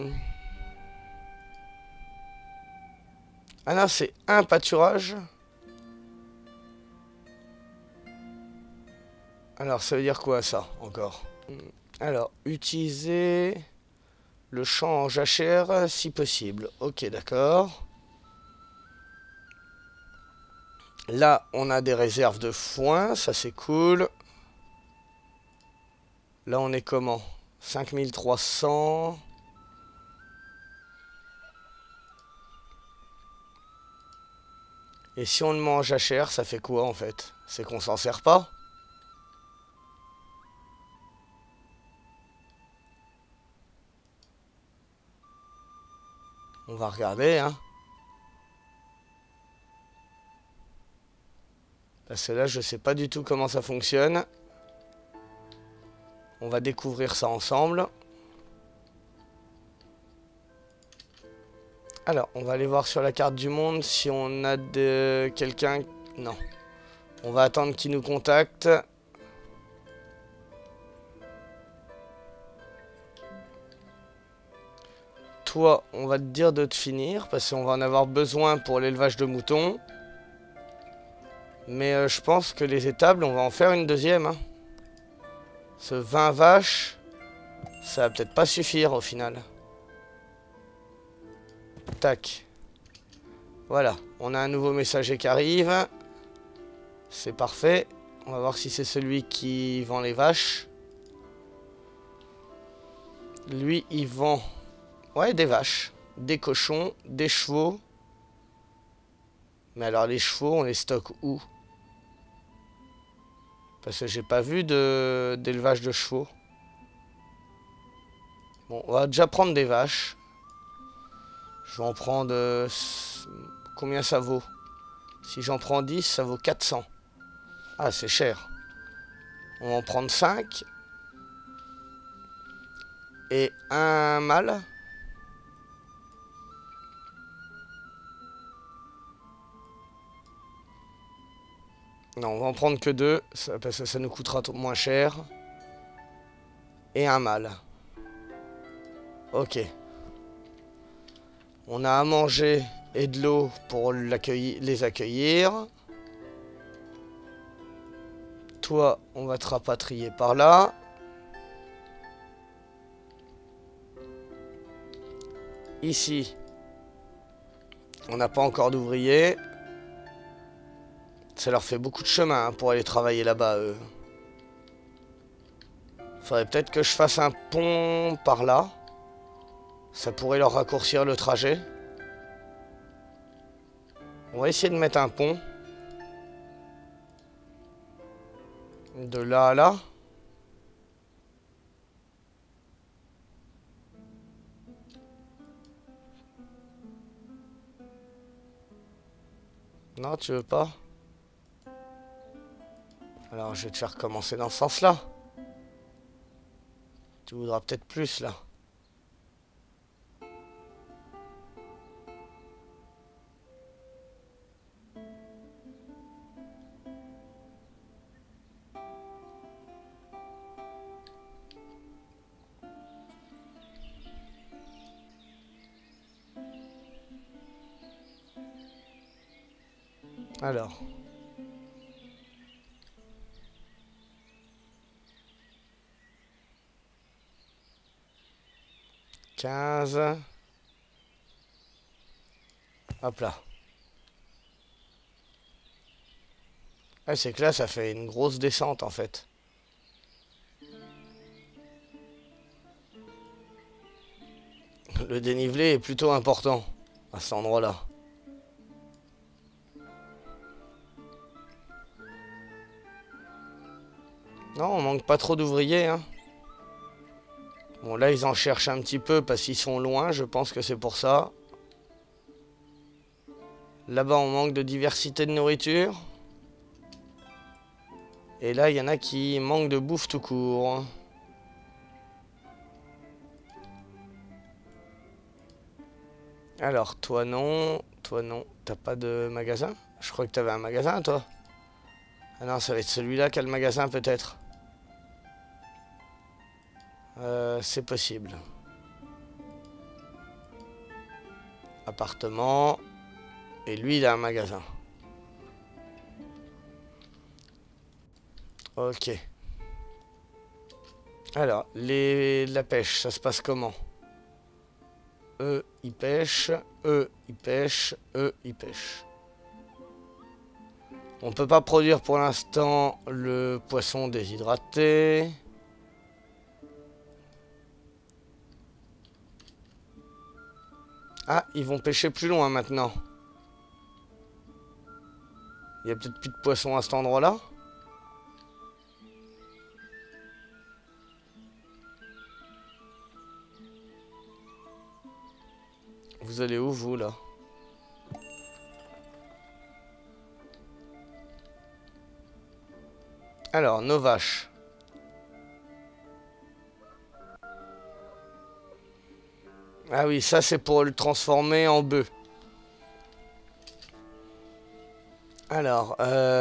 non, c'est un pâturage. Alors, ça veut dire quoi, ça, encore? Alors, utiliser le champ en jachère, si possible. Ok, d'accord. Là, on a des réserves de foin, ça c'est cool. Là, on est comment? 5300. Et si on le met en jachère, ça fait quoi, en fait? C'est qu'on s'en sert pas? On va regarder, hein. Parce que là, je sais pas du tout comment ça fonctionne. On va découvrir ça ensemble. Alors, on va aller voir sur la carte du monde si on a quelqu'un... Non. On va attendre qu'il nous contacte. Toi, on va te dire de te finir parce qu'on va en avoir besoin pour l'élevage de moutons. Mais je pense que les étables, on va en faire une deuxième. Hein. Ce 20 vaches, ça va peut-être pas suffire au final. Tac. Voilà, on a un nouveau messager qui arrive. C'est parfait. On va voir si c'est celui qui vend les vaches. Lui, il vend... Ouais, des vaches, des cochons, des chevaux. Mais alors les chevaux, on les stocke où? Parce que j'ai pas vu d'élevage de chevaux. Bon, on va déjà prendre des vaches. Je vais en prendre... combien ça vaut? Si j'en prends 10, ça vaut 400. Ah, c'est cher. On va en prendre 5. Et un mâle. Non, on va en prendre que 2, parce que ça nous coûtera moins cher. Et un mâle. Ok. On a à manger et de l'eau pour les accueillir. Toi, on va te rapatrier par là. Ici, On n'a pas encore d'ouvriers. Ça leur fait beaucoup de chemin hein, pour aller travailler là-bas, eux. Faudrait peut-être que je fasse un pont par là. Ça pourrait leur raccourcir le trajet. On va essayer de mettre un pont. De là à là. Non, tu veux pas? Alors, je vais te faire commencer dans ce sens-là. Tu voudras peut-être plus, là. Alors. $15. Hop là. Ah, c'est que là, ça fait une grosse descente, en fait. Le dénivelé est plutôt important à cet endroit-là. Non, on manque pas trop d'ouvriers, hein. Bon, là, ils en cherchent un petit peu parce qu'ils sont loin. Je pense que c'est pour ça. Là-bas, on manque de diversité de nourriture. Et là, il y en a qui manquent de bouffe tout court. Alors, toi non. Toi non. T'as pas de magasin? Je crois que t'avais un magasin, toi. Ah non, ça va être celui-là qui a le magasin, peut-être. C'est possible. Appartement. Et lui, il a un magasin. Ok. Alors, la pêche, ça se passe comment? Eux, ils pêchent. Eux, ils pêchent. Eux, ils pêchent. On peut pas produire pour l'instant le poisson déshydraté. Ah, ils vont pêcher plus loin maintenant. Il y a peut-être plus de poissons à cet endroit-là. Vous allez où, vous, là? Alors, nos vaches. Ah oui, ça, c'est pour le transformer en bœuf. Alors,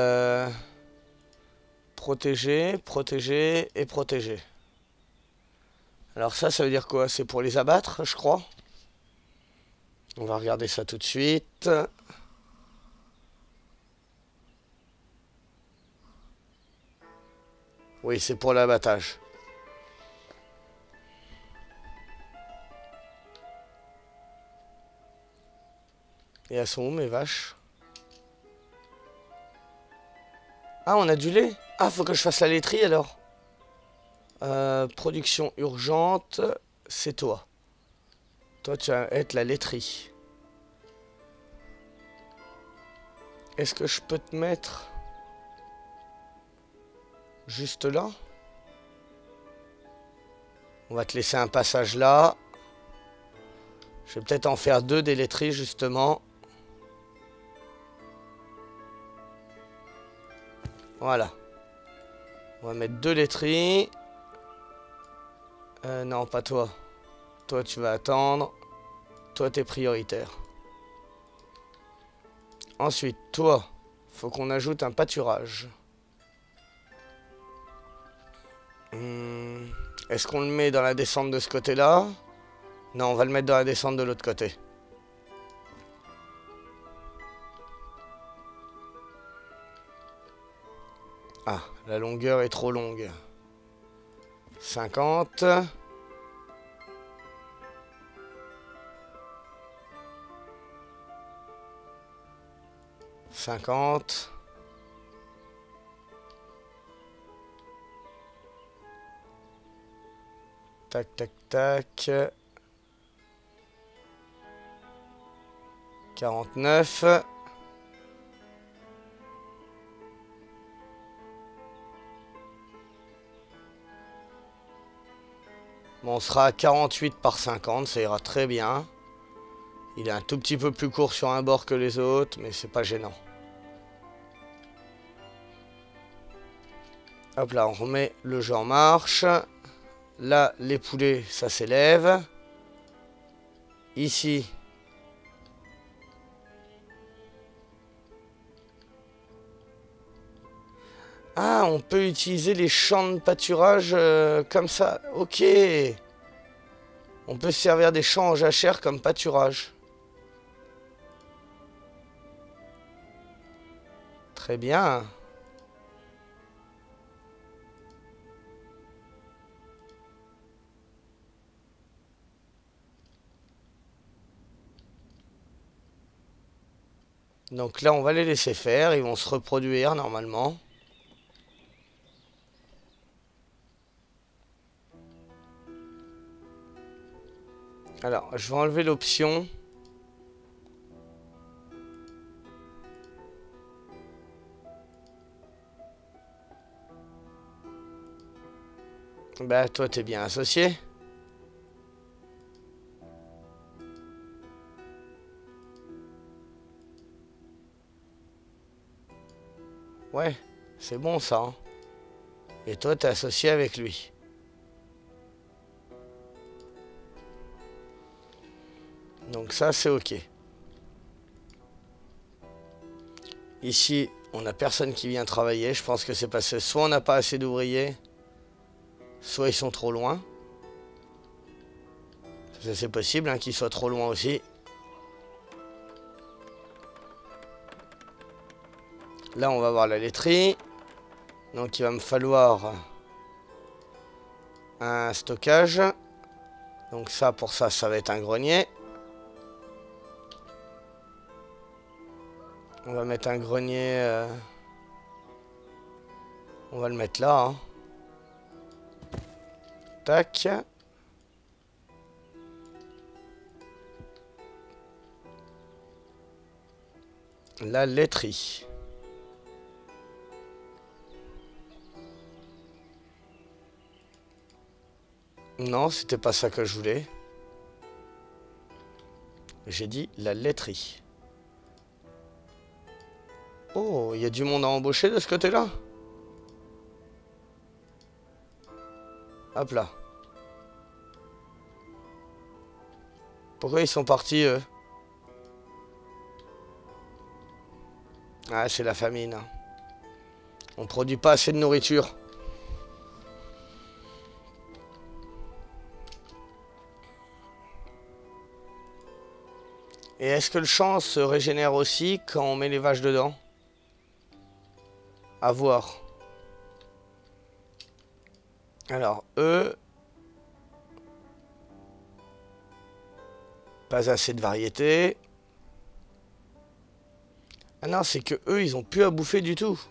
protéger, protéger et protéger. Alors ça veut dire quoi? C'est pour les abattre, je crois. On va regarder ça tout de suite. Oui, c'est pour l'abattage. Et elles sont où, mes vaches? Ah, on a du lait? Ah, faut que je fasse la laiterie, alors. Production urgente, c'est toi. Toi, tu vas être la laiterie. Est-ce que je peux te mettre juste là? On va te laisser un passage là. Je vais peut-être en faire 2 des laiteries, justement. Voilà. On va mettre 2 laiteries. Non, pas toi. Toi, tu vas attendre. Toi, t'es prioritaire. Ensuite, toi, faut qu'on ajoute un pâturage. Est-ce qu'on le met dans la descente de ce côté-là? Non, on va le mettre dans la descente de l'autre côté. Ah, la longueur est trop longue. 50. 50. Tac, tac, tac. 49. Bon, on sera à 48 par 50, ça ira très bien. Il est un tout petit peu plus court sur un bord que les autres, mais c'est pas gênant. Hop là, on remet le jeu en marche. Là, les poulets, ça s'élève. Ici. Ah, on peut utiliser les champs de pâturage comme ça. Ok. On peut se servir des champs en jachère comme pâturage. Très bien. Donc là, on va les laisser faire. Ils vont se reproduire normalement. Alors, je vais enlever l'option. Bah, toi, t'es bien associé. Ouais, c'est bon ça. Hein. Et toi, t'es associé avec lui. Donc ça, c'est ok. Ici, on n'a personne qui vient travailler. Je pense que c'est parce que soit on n'a pas assez d'ouvriers, soit ils sont trop loin. C'est possible hein, qu'ils soient trop loin aussi. Là, on va voir la laiterie. Donc, il va me falloir un stockage. Donc ça, pour ça, ça va être un grenier. On va mettre un grenier. On va le mettre là. Hein. Tac. La laiterie. Non, c'était pas ça que je voulais. J'ai dit la laiterie. Oh, il y a du monde à embaucher de ce côté-là. Hop là. Pourquoi ils sont partis, eux? Ah, c'est la famine. Hein. On produit pas assez de nourriture. Et est-ce que le champ se régénère aussi quand on met les vaches dedans? À voir. Alors, eux... Pas assez de variété. Ah non, c'est que eux, ils ont plus à bouffer du tout.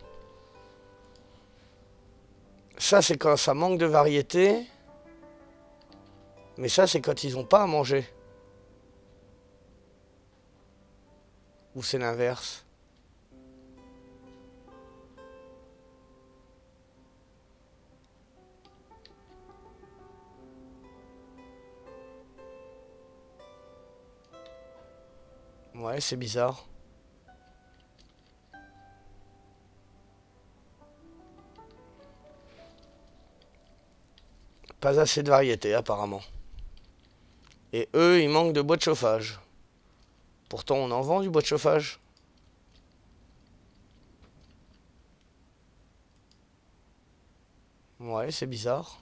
Ça, c'est quand ça manque de variété. Mais ça, c'est quand ils ont pas à manger. Ou c'est l'inverse? Ouais, c'est bizarre. Pas assez de variété, apparemment. Et eux, ils manquent de bois de chauffage. Pourtant, on en vend du bois de chauffage. Ouais, c'est bizarre.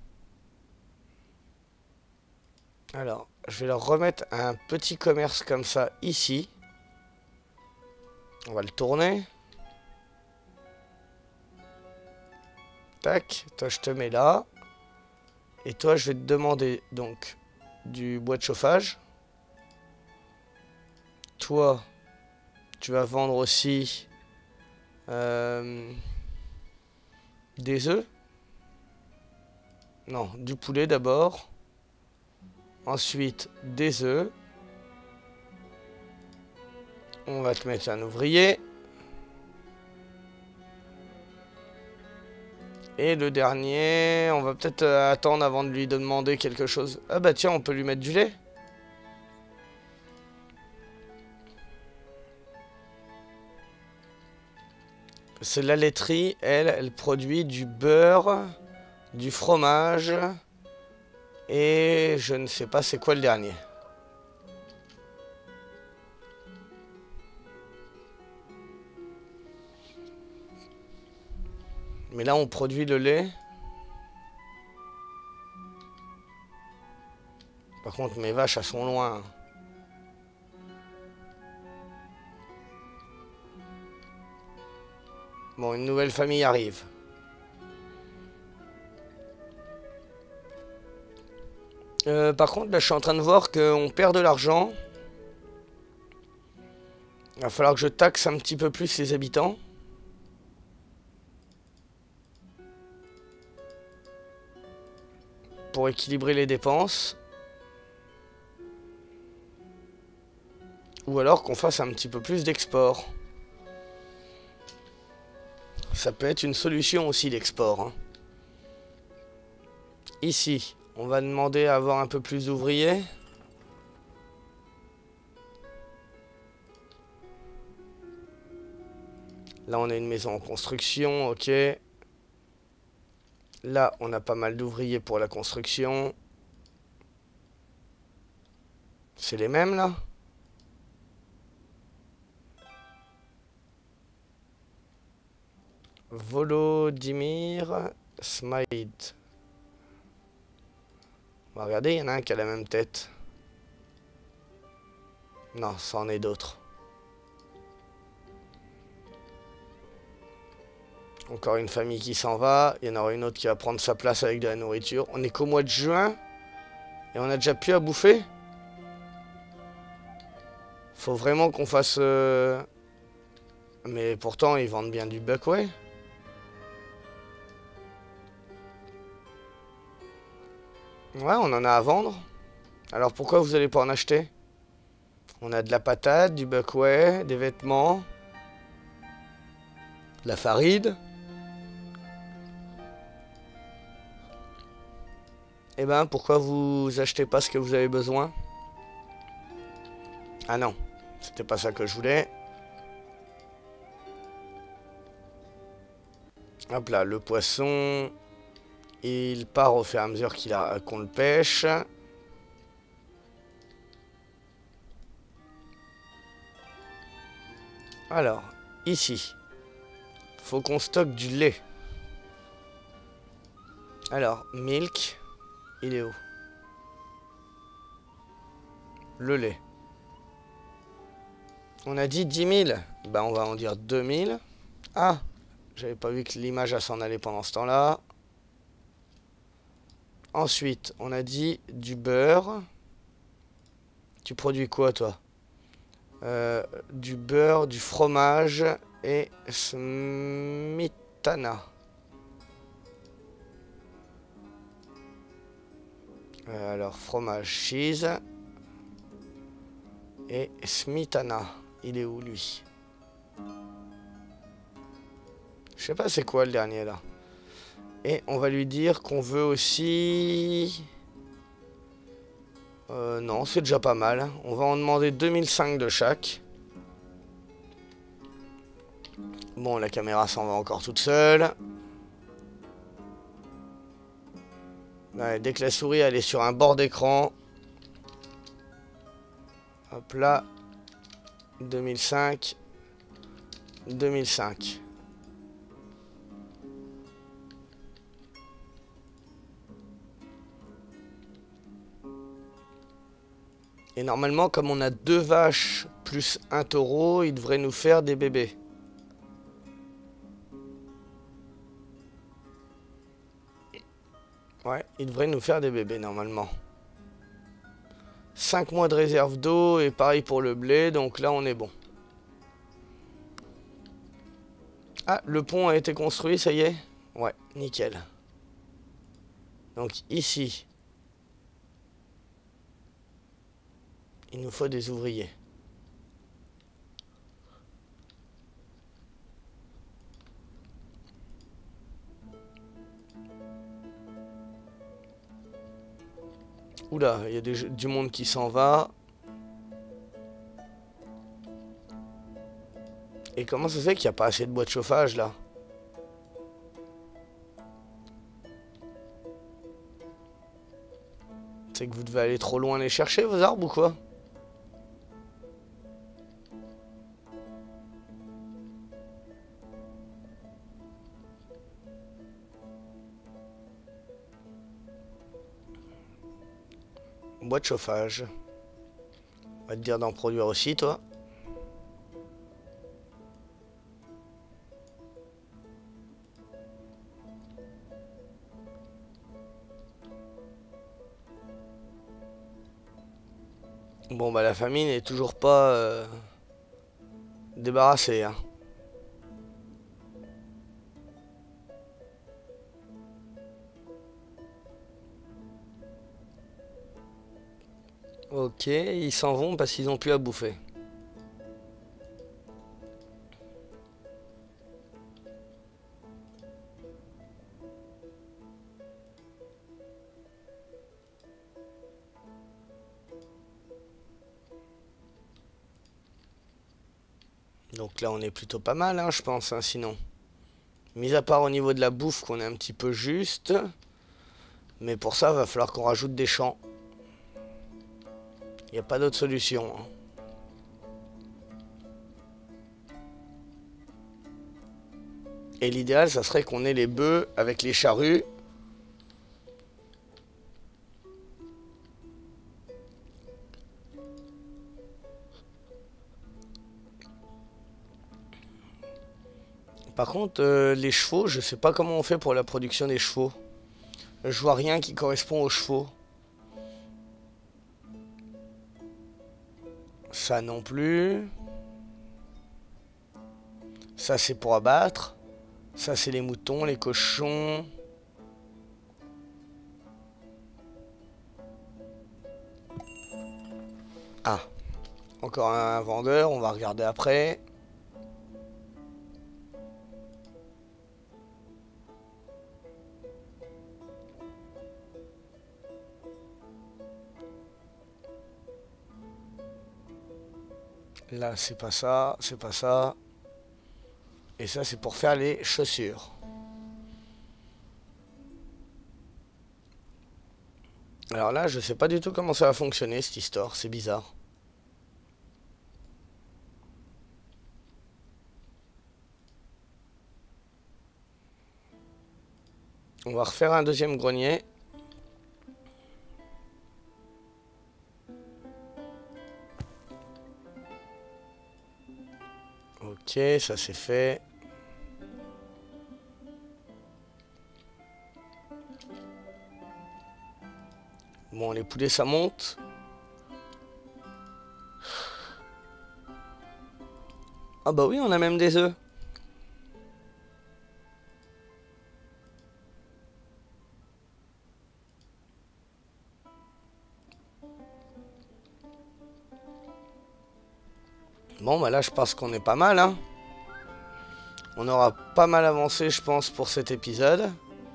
Alors, je vais leur remettre un petit commerce comme ça ici. On va le tourner. Tac, toi je te mets là. Et toi je vais te demander donc du bois de chauffage. Toi, tu vas vendre aussi des œufs. Non, du poulet d'abord. Ensuite, des œufs. On va te mettre un ouvrier. Et le dernier, on va peut-être attendre avant de lui demander quelque chose. Ah bah tiens, on peut lui mettre du lait. C'est la laiterie, elle produit du beurre, du fromage, et je ne sais pas c'est quoi le dernier. Mais là, on produit le lait. Par contre, mes vaches, elles sont loin. Bon, une nouvelle famille arrive. Par contre, là, je suis en train de voir qu'on perd de l'argent. Il va falloir que je taxe un petit peu plus les habitants. Pour équilibrer les dépenses. Ou alors qu'on fasse un petit peu plus d'export. Ça peut être une solution aussi, l'export. Hein. Ici, on va demander à avoir un peu plus d'ouvriers. Là, on a une maison en construction, ok. Là, on a pas mal d'ouvriers pour la construction. C'est les mêmes, là? Volodymyr Smite. On va regarder, il y en a un qui a la même tête. Non, ça en est d'autres. Encore une famille qui s'en va. Il y en aura une autre qui va prendre sa place avec de la nourriture. On est qu'au mois de juin. Et on a déjà plus à bouffer. Faut vraiment qu'on fasse... Mais pourtant, ils vendent bien du buckwheat. Ouais, on en a à vendre. Alors pourquoi vous allez pas en acheter? On a de la patate, du buckwheat, des vêtements, de la farine. Eh ben, pourquoi vous achetez pas ce que vous avez besoin? Ah non, c'était pas ça que je voulais. Hop là, le poisson, il part au fur et à mesure qu'on le pêche. Alors, ici, faut qu'on stocke du lait. Alors, milk, il est où? Le lait. On a dit 10 000. Ben, on va en dire 2 000. Ah, j'avais pas vu que l'image s'en allait pendant ce temps-là. Ensuite, on a dit du beurre. Tu produis quoi, toi? Du beurre, du fromage et smitana. Alors, fromage, cheese et smitana. Il est où, lui? Je sais pas c'est quoi le dernier, là. Et on va lui dire qu'on veut aussi... non, c'est déjà pas mal. On va en demander 2005 de chaque. Bon, la caméra s'en va encore toute seule. Ouais, dès que la souris elle est sur un bord d'écran. Hop là. 2005. 2005. Et normalement, comme on a 2 vaches plus un taureau, il devrait nous faire des bébés. Ouais, il devrait nous faire des bébés normalement. 5 mois de réserve d'eau et pareil pour le blé, donc là on est bon. Ah, le pont a été construit, ça y est? Ouais, nickel. Donc ici, il nous faut des ouvriers. Oula, il y a du monde qui s'en va. Et comment ça se fait qu'il n'y a pas assez de bois de chauffage là? C'est que vous devez aller trop loin les chercher vos arbres ou quoi? Bois de chauffage. On va te dire d'en produire aussi toi. Bon bah la famille n'est toujours pas débarrassée hein. Ok, ils s'en vont parce qu'ils n'ont plus à bouffer. Donc là on est plutôt pas mal hein, je pense hein, sinon. Mis à part au niveau de la bouffe qu'on est un petit peu juste. Mais pour ça va falloir qu'on rajoute des champs. Il n'y a pas d'autre solution hein. Et l'idéal ça serait qu'on ait les bœufs avec les charrues. Par contre, les chevaux, je sais pas comment on fait pour la production des chevaux. Je vois rien qui correspond aux chevaux. Ça non plus. Ça c'est pour abattre. Ça c'est les moutons, les cochons. Ah, encore un vendeur, on va regarder après. Là, c'est pas ça, c'est pas ça. Et ça, c'est pour faire les chaussures. Alors là, je sais pas du tout comment ça va fonctionner, cette histoire. C'est bizarre. On va refaire un deuxième grenier. Ok, ça c'est fait. Bon, les poulets, ça monte. Ah bah oui, on a même des œufs. Bon, bah là, je pense qu'on est pas mal, hein. On aura pas mal avancé, je pense, pour cet épisode.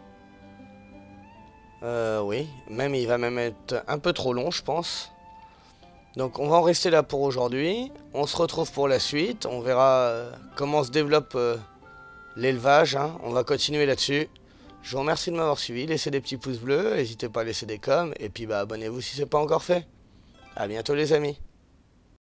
Oui, même il va même être un peu trop long, je pense. Donc on va en rester là pour aujourd'hui. On se retrouve pour la suite. On verra comment se développe l'élevage. Hein. On va continuer là-dessus. Je vous remercie de m'avoir suivi. Laissez des petits pouces bleus. N'hésitez pas à laisser des coms. Et puis bah, abonnez-vous si ce n'est pas encore fait. A bientôt les amis.